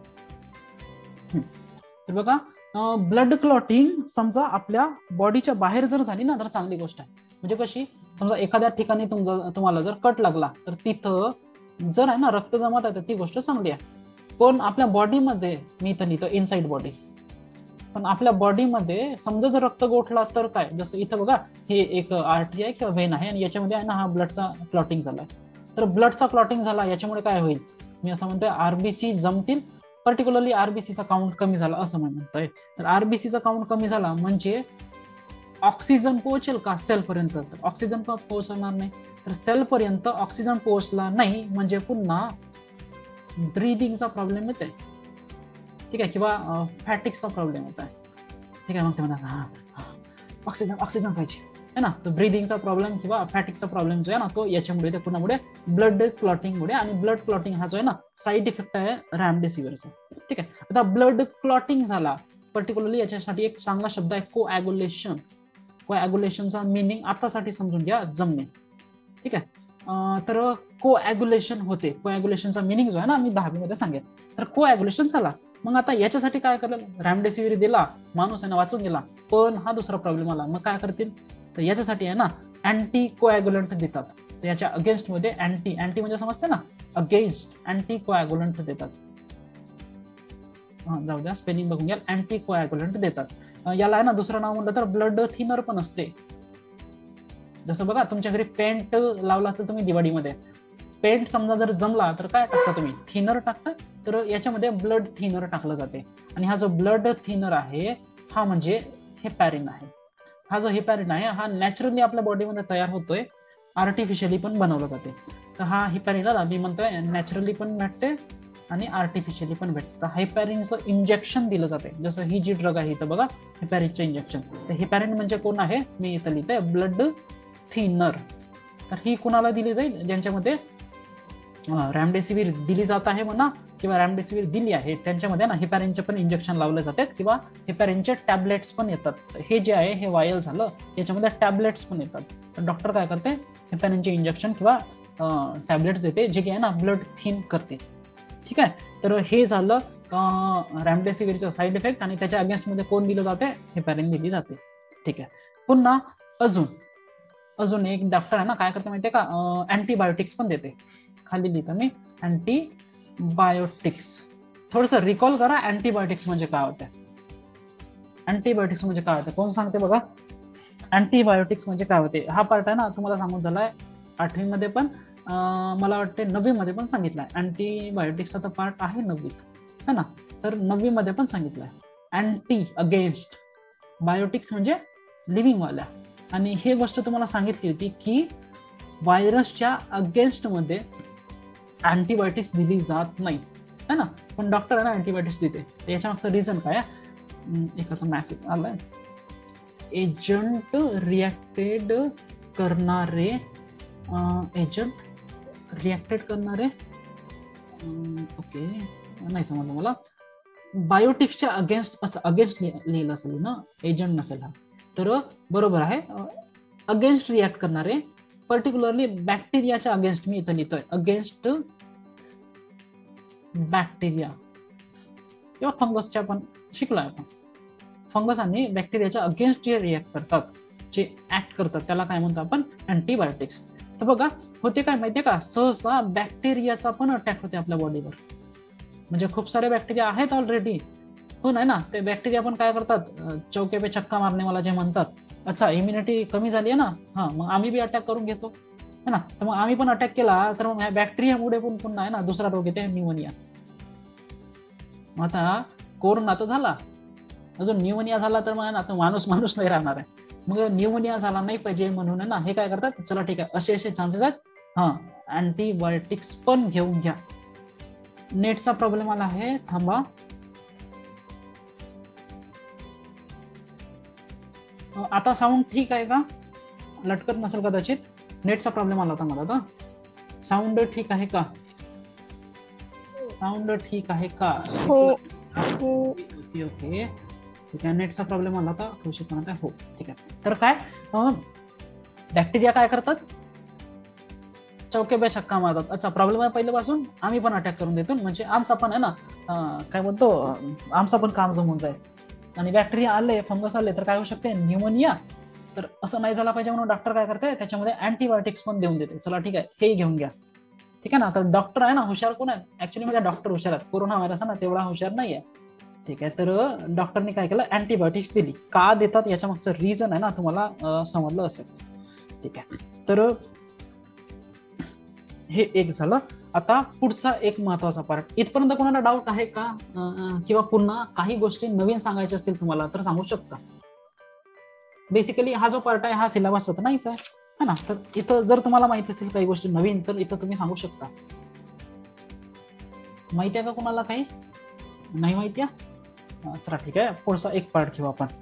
तर बघा ब्लड क्लॉटिंग समजा आपल्या बॉडीच्या बाहेर जर झाली ना तर चांगली गोष्ट आहे. म्हणजे कशी, समजा एखाद्या ठिकाणी तुमचा तुम्हाला जर कट लागला तर तिथं जर आहे ना रक्त जमत आहे तर ती गोष्ट चांगली आहे. पण आपल्या बॉडीमध्ये, मी इथं लिहितो इनसाइड बॉडी, पण आपल्या बॉडीमध्ये समजा जर रक्त गोठला तर काय, जसं इथं बघा हे एक आर्टरी आहे किंवा व्हेन आहे आणि याच्यामध्ये आहे ना हा ब्लडचा क्लॉटिंग झालाय. तर ब्लडचा क्लॉटिंग झाला याच्यामुळे काय होईल, मी असं म्हणतोय आरबीसी जमतील, पर्टिक्युलरली आरबीसीचा काउंट कमी झाला असं म्हणतोय. तर आरबीसीचा काउंट कमी झाला म्हणजे ऑक्सिजन पोहोचेल का सेल पर्यंत, तर ऑक्सिजन पण पोहोचणार नाही. तर सेल पर्यंत ऑक्सिजन पोहोचला नाही म्हणजे पुन्हा ब्रीदिंगचा प्रॉब्लेम येत आहे, ठीक आहे, किंवा फॅटिकचा प्रॉब्लेम येत आहे, ठीक आहे. मग ते म्हणतात ऑक्सिजन ऑक्सिजन पाहिजे है ना. तर ब्रीदिंगचा प्रॉब्लेम किंवा फॅटिकचा प्रॉब्लेम जो आहे ना तो याच्यामुळे, कुणामुळे, ब्लड क्लॉटिंगमुळे. आणि ब्लड क्लॉटिंग हा जो आहे ना साईड इफेक्ट आहे रॅमडेसिवीरचा, ठीक आहे. आता ब्लड क्लॉटिंग झाला, पर्टिक्युलरली याच्यासाठी एक चांगला शब्द आहे कोॲग्युलेशन. कोॲग्युलेशनचा मिनिंग आतासाठी समजून घ्या, जमणे, ठीक आहे. तर कोॲग्युलेशन होते, कोॲग्युलेशनचा मिनिंग जो आहे ना मी दहावीमध्ये सांगेन. तर कोॲग्युलेशन झाला, मग आता याच्यासाठी काय करेल, रॅमडेसिवीर दिला, माणूस आहे ना वाचून गेला, पण हा दुसरा प्रॉब्लेम आला, मग काय करतील, तर याच्यासाठी आहे ना अँटी कोॲग्युलंट देतात. तर याच्या अगेन्स्ट मध्ये अँटी, अँटी म्हणजे समजते ना, अगेन्स्ट, अँटी कोॲग्युलंट देतात. हा जाऊ द्या, स्पेलिंग बघून घ्या, अँटी कोॲग्युलंट देतात. याला आहे ना दुसरं नाव म्हटलं तर ब्लड थिनर पण असते. जसं बघा तुमच्या घरी पेंट लावला असतं तुम्ही दिवाळीमध्ये, पेंट समजा जर जमला तर काय टाकता तुम्ही, थिनर टाकता. तर याच्यामध्ये ब्लड थिनर टाकलं जाते. आणि हा जो ब्लड थिनर आहे हा म्हणजे हेपॅरिन आहे. हा जो हेपॅरिन आहे हा नॅचरली आपल्या बॉडीमध्ये तयार होतोय, आर्टिफिशियली पण बनवलं जाते. तर हा हेपॅरिनला मी म्हणतोय नॅचरली पण भेटते आणि आर्टिफिशियली पण भेटतं. हेपॅरिनचं इंजेक्शन दिलं जाते, जसं ही जी ड्रग आहे इथं बघा हेपॅरिनचं इंजेक्शन. तर हेपॅरिन म्हणजे कोण आहे, मी इथं लिहितोय ब्लड थिनर. तर ही कुणाला दिली जाईल, ज्यांच्यामध्ये रॅमडेसिवीर दिली जात आहे म्हणा किंवा रॅमडेसिवीर दिली आहे त्यांच्यामध्ये ना हेपॅरिनचे पण इंजेक्शन लावले जातात किंवा हेपॅरिनचे टॅबलेट्स पण येतात. हे जे आहे हे वायल झालं, याच्यामध्ये टॅबलेट्स पण येतात. तर डॉक्टर काय करते, हेपॅरिनचे इंजेक्शन किंवा टॅबलेट्स देते जे की आहे ना ब्लड थिन करते, ठीक आहे. तर हे झालं रॅमडेसिवीरचं साईड इफेक्ट. आणि त्याच्या अगेन्स्टमध्ये कोण दिलं जाते, हेपॅरिन दिली जाते, ठीक आहे. पुन्हा अजून अजून एक डॉक्टर आहे ना काय करते माहितीये का, अँटीबायोटिक्स पण देते. खाली लिहितो मी अँटीबायोटिक्स. थोडंसं रिकॉल करा अँटीबायोटिक्स म्हणजे काय होतं. अँटीबायोटिक्स म्हणजे काय होतं कोण सांगते बघा. अँटीबायोटिक्स म्हणजे काय होते, हा पार्ट आहे ना तुम्हाला सांगून झालाय आठवीमध्ये पण, मला वाटते नववीमध्ये पण सांगितलंय. अँटीबायोटिक्सचा तर पार्ट आहे नववीत है ना, तर नववीमध्ये पण सांगितलंय. अँटी अगेन्स्ट, बायोटिक्स म्हणजे लिव्हिंग वाल्या. आणि हे गोष्ट तुम्हाला सांगितली होती की व्हायरसच्या अगेन्स्ट मध्ये अँटीबायोटिक्स दिली जात नाही है ना, पण डॉक्टर आहे ना अँटीबायोटिक्स देते. याच्या मागचं रिझन काय आहे, एकाचा मेसेज आलाय, एजंट रिॲक्टेड करणारे एजंट रिॲक्टेड करणारे ओके नाही समजलं मला. बायोटिक्सच्या अगेन्स्ट असं अगेन्स्ट लिहिलं असेल ना, एजंट नसेल हा, तर बरोबर आहे. अगेन्स्ट रिॲक्ट करणारे, पर्टिक्युलरली बॅक्टेरियाच्या अगेन्स्ट मी इथं लिहितोय, अगेन्स्ट बॅक्टेरिया किंवा फंगसच्या पण शिकलोय आपण. फंगस आणि बॅक्टेरियाच्या अगेन्स्ट जे रिॲक्ट करतात, जे ऍक्ट करतात त्याला काय म्हणतो आपण, अँटीबायोटिक्स. तर बघा होते काय माहितीये का, सहसा बॅक्टेरियाचा पण अटॅक होते आपल्या बॉडीवर. म्हणजे खूप सारे बॅक्टेरिया आहेत ऑलरेडी, हो नाही ना, ते बॅक्टेरिया पण काय करतात, चौके पे चक्का मारणे मला जे म्हणतात. अच्छा इम्युनिटी कमी झाली आहे ना, हा मग आम्ही बी अटॅक करून घेतो है ना. तर मग आम्ही पण अटॅक केला तर मग बॅक्टेरियामुळे पण पुन्हा आहे ना दुसरा रोग येते, न्यूमोनिया. आता कोरोना तर झाला, अजून न्यूमोनिया झाला तर मग ना तो माणूस माणूस नाही राहणार आहे. मग न्यूमोनिया झाला नाही पाहिजे म्हणून ना हे काय करतात, चला ठीक आहे असे असे चान्सेस आहेत, हा अँटीबायोटिक्स पण घेऊन घ्या. नेटचा प्रॉब्लेम आला आहे, थांबा. आता साऊंड ठीक आहे का? लटकत नसेल कदाचित. नेटचा प्रॉब्लेम आला होता मला. आता साऊंड ठीक आहे का? साऊंड ठीक आहे का? हो ओके ओके ठीक आहे. नेटचा प्रॉब्लेम आला होता थोडीशी पण आता. हो ठीक आहे. तर काय बॅक्टेरिया काय करतात, चौके बे छक्का मारतात. अच्छा प्रॉब्लेम आहे पहिल्यापासून, आम्ही पण अटॅक करून देतो, म्हणजे आमचा पण आहे ना काय म्हणतो, आमचा पण काम जमून जाईल. आणि बॅक्टेरिया आले, फंगस आले तर काय होऊ शकते, न्यूमोनिया. तर असं नाही झालं पाहिजे म्हणून डॉक्टर काय करते, त्याच्यामध्ये अँटीबायोटिक्स पण देऊन देते. चला ठीक आहे हे घेऊन घ्या. ठीक आहे ना. तर डॉक्टर आहे ना हुशार कोण आहे, ऍक्च्युली माझ्या डॉक्टर हुशार आहेत. कोरोना व्हायरस आहे ना तेवढा हुशार नाहीये. ठीक आहे. तर डॉक्टरने काय केलं, अँटीबायोटिक्स दिली. का देतात याच्या मागचं रिझन आहे ना तुम्हाला समजलं असेल. ठीक आहे. तर हे एक झालं. आता पुढचा एक महत्वाचा पार्ट, इथपर्यंत कोणाला डाऊट आहे का, किंवा पुन्हा काही गोष्टी नवीन सांगायच्या असतील तुम्हाला तर सांगू शकता. बेसिकली हा जो पार्ट आहे हा सिलेबसचा तर नाहीच आहे है ना. तर इथं जर तुम्हाला माहिती असेल काही गोष्टी नवीन तर इथं तुम्ही सांगू शकता. माहिती आहे का कोणाला काही? नाही माहिती आहे? चला ठीक आहे. पुढचा एक पार्ट घेऊ आपण.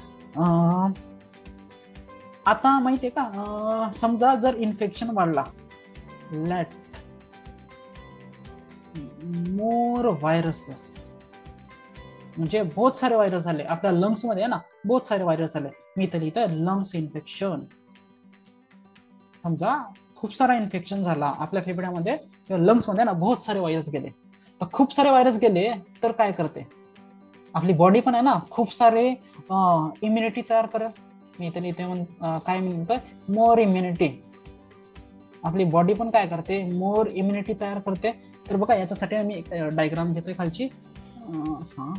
आता माहितीये का, समजा जर इन्फेक्शन वाढला, लेट मोर व्हायरसेस, म्हणजे बहुत सारे व्हायरस झाले आपल्या लंग्स मध्ये आहे ना, बहुत सारे व्हायरस झाले. मी तर लिहितोय लंग्स इन्फेक्शन. समजा खूप सारा इन्फेक्शन झाला आपल्या फेफड्यामध्ये किंवा लंग्स मध्ये ना, बहुत सारे व्हायरस गेले. तर खूप सारे व्हायरस गेले तर काय करते आपली बॉडी पण आहे ना, खूप सारे इम्युनिटी तयार करेल. मी तर इथे काय म्हणतोय, मोर इम्युनिटी. आपली बॉडी पण काय करते, मोर इम्युनिटी तयार करते. तर बघा याच्यासाठी मी एक डायग्राम घेतोय खालची. हा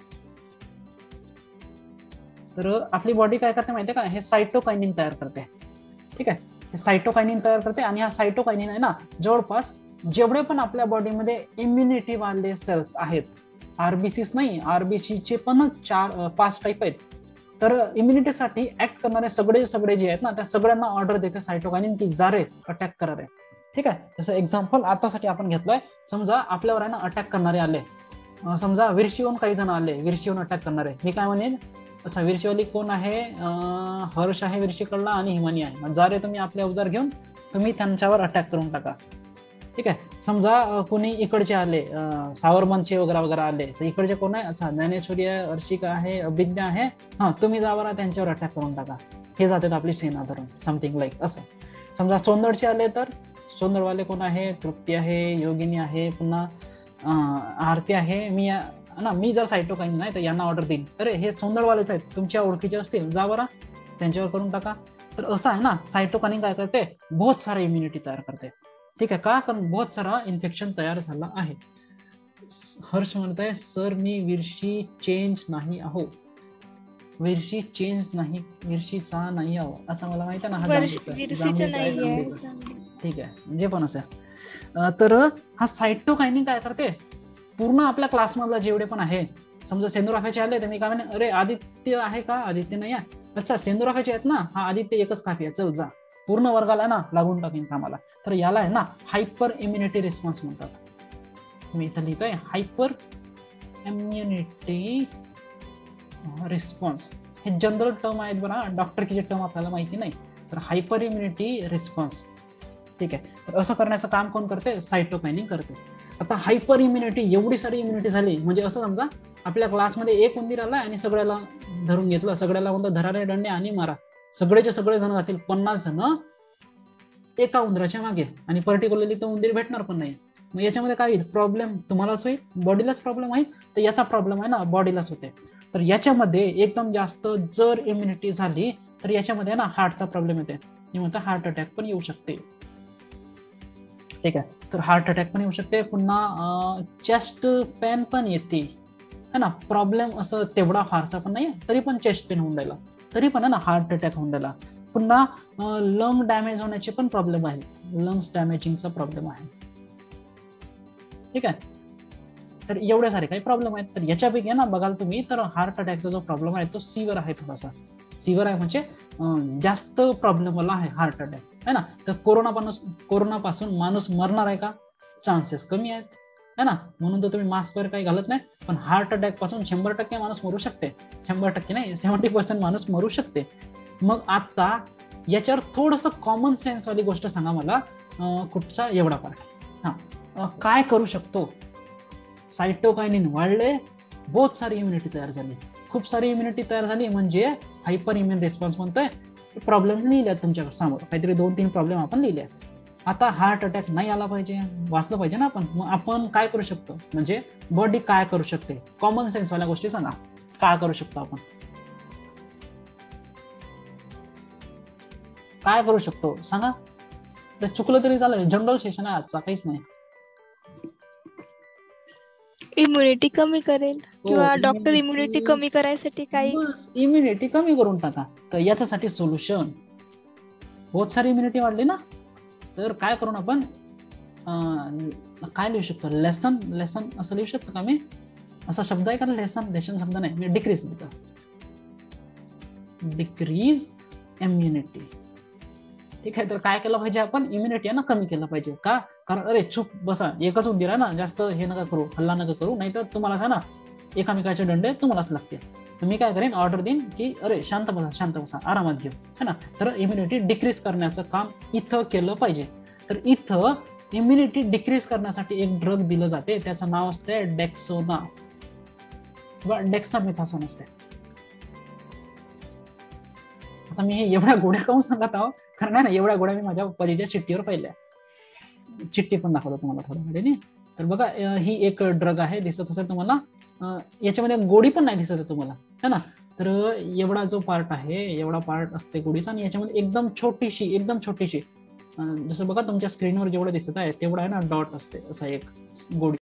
तर आपली बॉडी काय करते माहितीये का, हे सायटोकायनिन तयार करते. ठीक आहे. हे सायटोकायनिन तयार करते आणि हा सायटोकायनिन आहे ना, जवळपास जेवढे पण आपल्या बॉडीमध्ये इम्युनिटी वाले सेल्स आहेत, आरबीसीस नाही, आरबीसीचे पण चार पाच टाईप आहेत. तर इम्युनिटीसाठी ऍक्ट करणारे सगळे सगळे जे आहेत ना, त्या सगळ्यांना ऑर्डर देते सायटोकायनिन की जा रे अटॅक करा रे. ठीक आहे. जसं एक्झाम्पल आतासाठी आपण घेतलंय, समजा आपल्यावर आहे ना अटॅक करणारे आले, समजा विरशीहून काही जण आले, विरशीहून अटॅक करणारे. मी काय म्हणेन, अच्छा विरशीवाली कोण आहे, हर्ष आहे विरशीकडला आणि हिमानी आहे, जा रे तुम्ही आपले अवजार घेऊन तुम्ही त्यांच्यावर अटॅक करून टाका. ठीक आहे. समजा कोणी इकडचे आले, सावरमनचे वगैरे वगैरे आले, तर इकडचे कोण आहे, अच्छा ज्ञानेश्वरी आहे, अर्शिका आहे, अभिज्ञा आहे, हा तुम्ही जावा त्यांच्यावर अटॅक करून टाका. हे जातात आपली सेना धरून, समथिंग लाईक असं. समजा सोंदडचे आले तर सोंदडवाले कोण आहे, तृप्ती आहे, योगिनी आहे, पुन्हा आरती आहे. मी ना मी जर सायटोकायनिन नाही तर यांना ऑर्डर देईन, अरे हे सोंदडवालेच आहेत, तुमच्या ओळखीचे असतील, जा बरा त्यांच्यावर करून टाका. तर असं आहे ना, सायटोकायनिन काय करते, बहुत सारा इम्युनिटी तयार करते. ठीक आहे. का, कारण बहुत सारा इन्फेक्शन तयार झाला आहे. हर्ष म्हणतंय सर मी विरशी चेंज नाही आहो, विरशी चेंज नाही, विरशीचा नाही आहो, असं मला माहिती आहे ना. ठीक आहे जे पण असेल. तर हा सायटोकायनिन काय करते, पूर्ण आपल्या क्लासमधला जेवढे पण आहे, समजा सेंदुराखाचे आले तर मी काय म्हणे, अरे आदित्य आहे का, आदित्य नाही आहे, अच्छा सेंदुराखाचे आहेत ना, हा आदित्य एकच काफी आहे, चल जा पूर्ण वर्गाला ना लागून टाकेन कामाला. तर याला आहे ना हायपर इम्युनिटी रिस्पॉन्स म्हणतात. मी इथं लिहितोय हायपर इम्युनिटी रिस्पॉन्स. हे जनरल टर्म आहेत बरं, डॉक्टरकीचे टर्म आपल्याला माहिती नाही. तर हायपर इम्युनिटी रिस्पॉन्स. ठीक आहे. तर असं करण्याचं काम कोण करते, सायटोकायनिन करते. आता हायपर इम्युनिटी, एवढी सारी इम्युनिटी झाली म्हणजे असं समजा आपल्या क्लासमध्ये एक उंदीर आला आणि सगळ्याला धरून घेतलं, सगळ्याला म्हणतं धरा रे दंडे आणि मारा, सगळेचे सगळे जण जातील, पन्नास जण एका उंदराच्या मागे, आणि पर्टिक्युलरली तो उंदीर भेटणार पण नाही. मग याच्यामध्ये काय होईल, प्रॉब्लेम तुम्हालाच होईल, बॉडीलाच प्रॉब्लेम होईल. तर याचा प्रॉब्लेम आहे ना बॉडीलाच होते. तर याच्यामध्ये एकदम जास्त जर इम्युनिटी झाली तर याच्यामध्ये ना हार्टचा प्रॉब्लेम येते, मी म्हणतो हार्ट अटॅक पण येऊ शकते. ठीक आहे. तर हार्ट अटॅक पण येऊ शकते, पुन्हा चेस्ट पेन पण येते है ना. प्रॉब्लेम असं तेवढा फारसा पण नाही, तरी पण चेस्ट पेन होऊन राहिला, तरी पण आहे ना हार्ट अटॅक होऊन राहिला. पुन्हा लंग डॅमेज होण्याचे पण प्रॉब्लेम आहे, लंग्स डॅमेजिंगचा प्रॉब्लेम आहे. ठीक आहे. तर एवढे सारे काही प्रॉब्लेम आहेत. तर याच्यापैकी ना बघाल तुम्ही तर हार्ट अटॅकचा जो प्रॉब्लेम आहे तो सिव्हिअर आहे, थोडासा सिव्हिअर आहे म्हणजे अं, जास्त प्रॉब्लेम वाला आहे हार्ट अटॅक आहे ना. तर कोरोना पासून कोरोनापासून माणूस मरणार आहे का? चान्सेस कमी आहेत है ना. म्हणून तर तुम्ही मास्क वगैरे काही घालत नाही. पण हार्ट अटॅक पासून शंभर टक्के माणूस मरू शकते. शंभर टक्के नाही, सेव्हन्टी पर्सेंट माणूस मरू शकते. मग आता याच्यावर थोडस कॉमन सेन्स वाली गोष्ट सांगा मला. अं, कुठचा एवढा पार्ट हा काय करू शकतो. सायटोकायनिन वाढले, बहुत सारी इम्युनिटी तयार झाली, खूप सारी इम्युनिटी तयार झाली म्हणजे हायपर इम्युन रिस्पॉन्स म्हणतोय. प्रॉब्लेम लिहिल्यात तुमच्याकडे समोर, काहीतरी दोन तीन प्रॉब्लेम आपण लिहिले. आता हार्ट अटॅक नाही आला पाहिजे, वाचलं पाहिजे ना आपण. मग आपण काय करू शकतो, म्हणजे बॉडी काय करू शकते, कॉमन सेन्स वाल्या गोष्टी सांगा. काय करू शकतो आपण, काय करू शकतो सांगा. तर चुकलं तरी चालेल, जनरल सेशन आहे आजचा, काहीच नाही. इम्युनिटी कमी करेल किंवा डॉक्टर इम्युनिटी कमी करायसाठी काही इम्युनिटी कमी करून टाका. तर याच्यासाठी सोल्युशन, बहुत सारी इम्युनिटी वाढली ना. तर काय करून आपण काय लिहू शकतो, लेसन लेसन असं लिहू शकतो का मी. असा शब्द आहे का लेसन, लेसन शब्द नाही, मी डिक्रीज लिहितो. डिक्रीज इम्युनिटी, ठीक आहे. तर काय केलं पाहिजे आपण, इम्युनिटी आहे ना कमी केलं पाहिजे. का? कारण अरे चुप बसा, एकच उंदीर ना, जास्त हे नका करू, हल्ला नका करू, नाही तर तुम्हाला ना एकामेकाचे दंडे तुम्हालाच लागतील. तर मी काय करेन, ऑर्डर देईन की अरे शांत बसा, शांत बसा, आरामात घेऊ है ना. तर इम्युनिटी डिक्रीज करण्याचं काम इथं केलं पाहिजे. तर इथं इम्युनिटी डिक्रीज करण्यासाठी एक ड्रग दिलं जाते, त्याचं नाव असते डेक्सोना किंवा डेक्सामेथासोन असते. आता मी हे एवढ्या गोड्या काऊन सांगत आहो, कारण नाही ना एवढ्या गोड्या मी माझ्या परीच्या चिठ्ठीवर पाहिल्या. चिठ्ठी पण दाखवतो तुम्हाला थोड्या वेळाने. तर बघा ही एक ड्रग आहे, दिसत असेल तुम्हाला. याच्यामध्ये गोडी पण नाही दिसत आहे तुम्हाला है ना. तर एवढा जो पार्ट आहे, एवढा पार्ट असते गोडीचा, आणि याच्यामध्ये एकदम छोटीशी एकदम छोटीशी जसं बघा तुमच्या स्क्रीनवर जेवढं दिसत आहे तेवढा आहे ना डॉट असते, असा एक गोडी.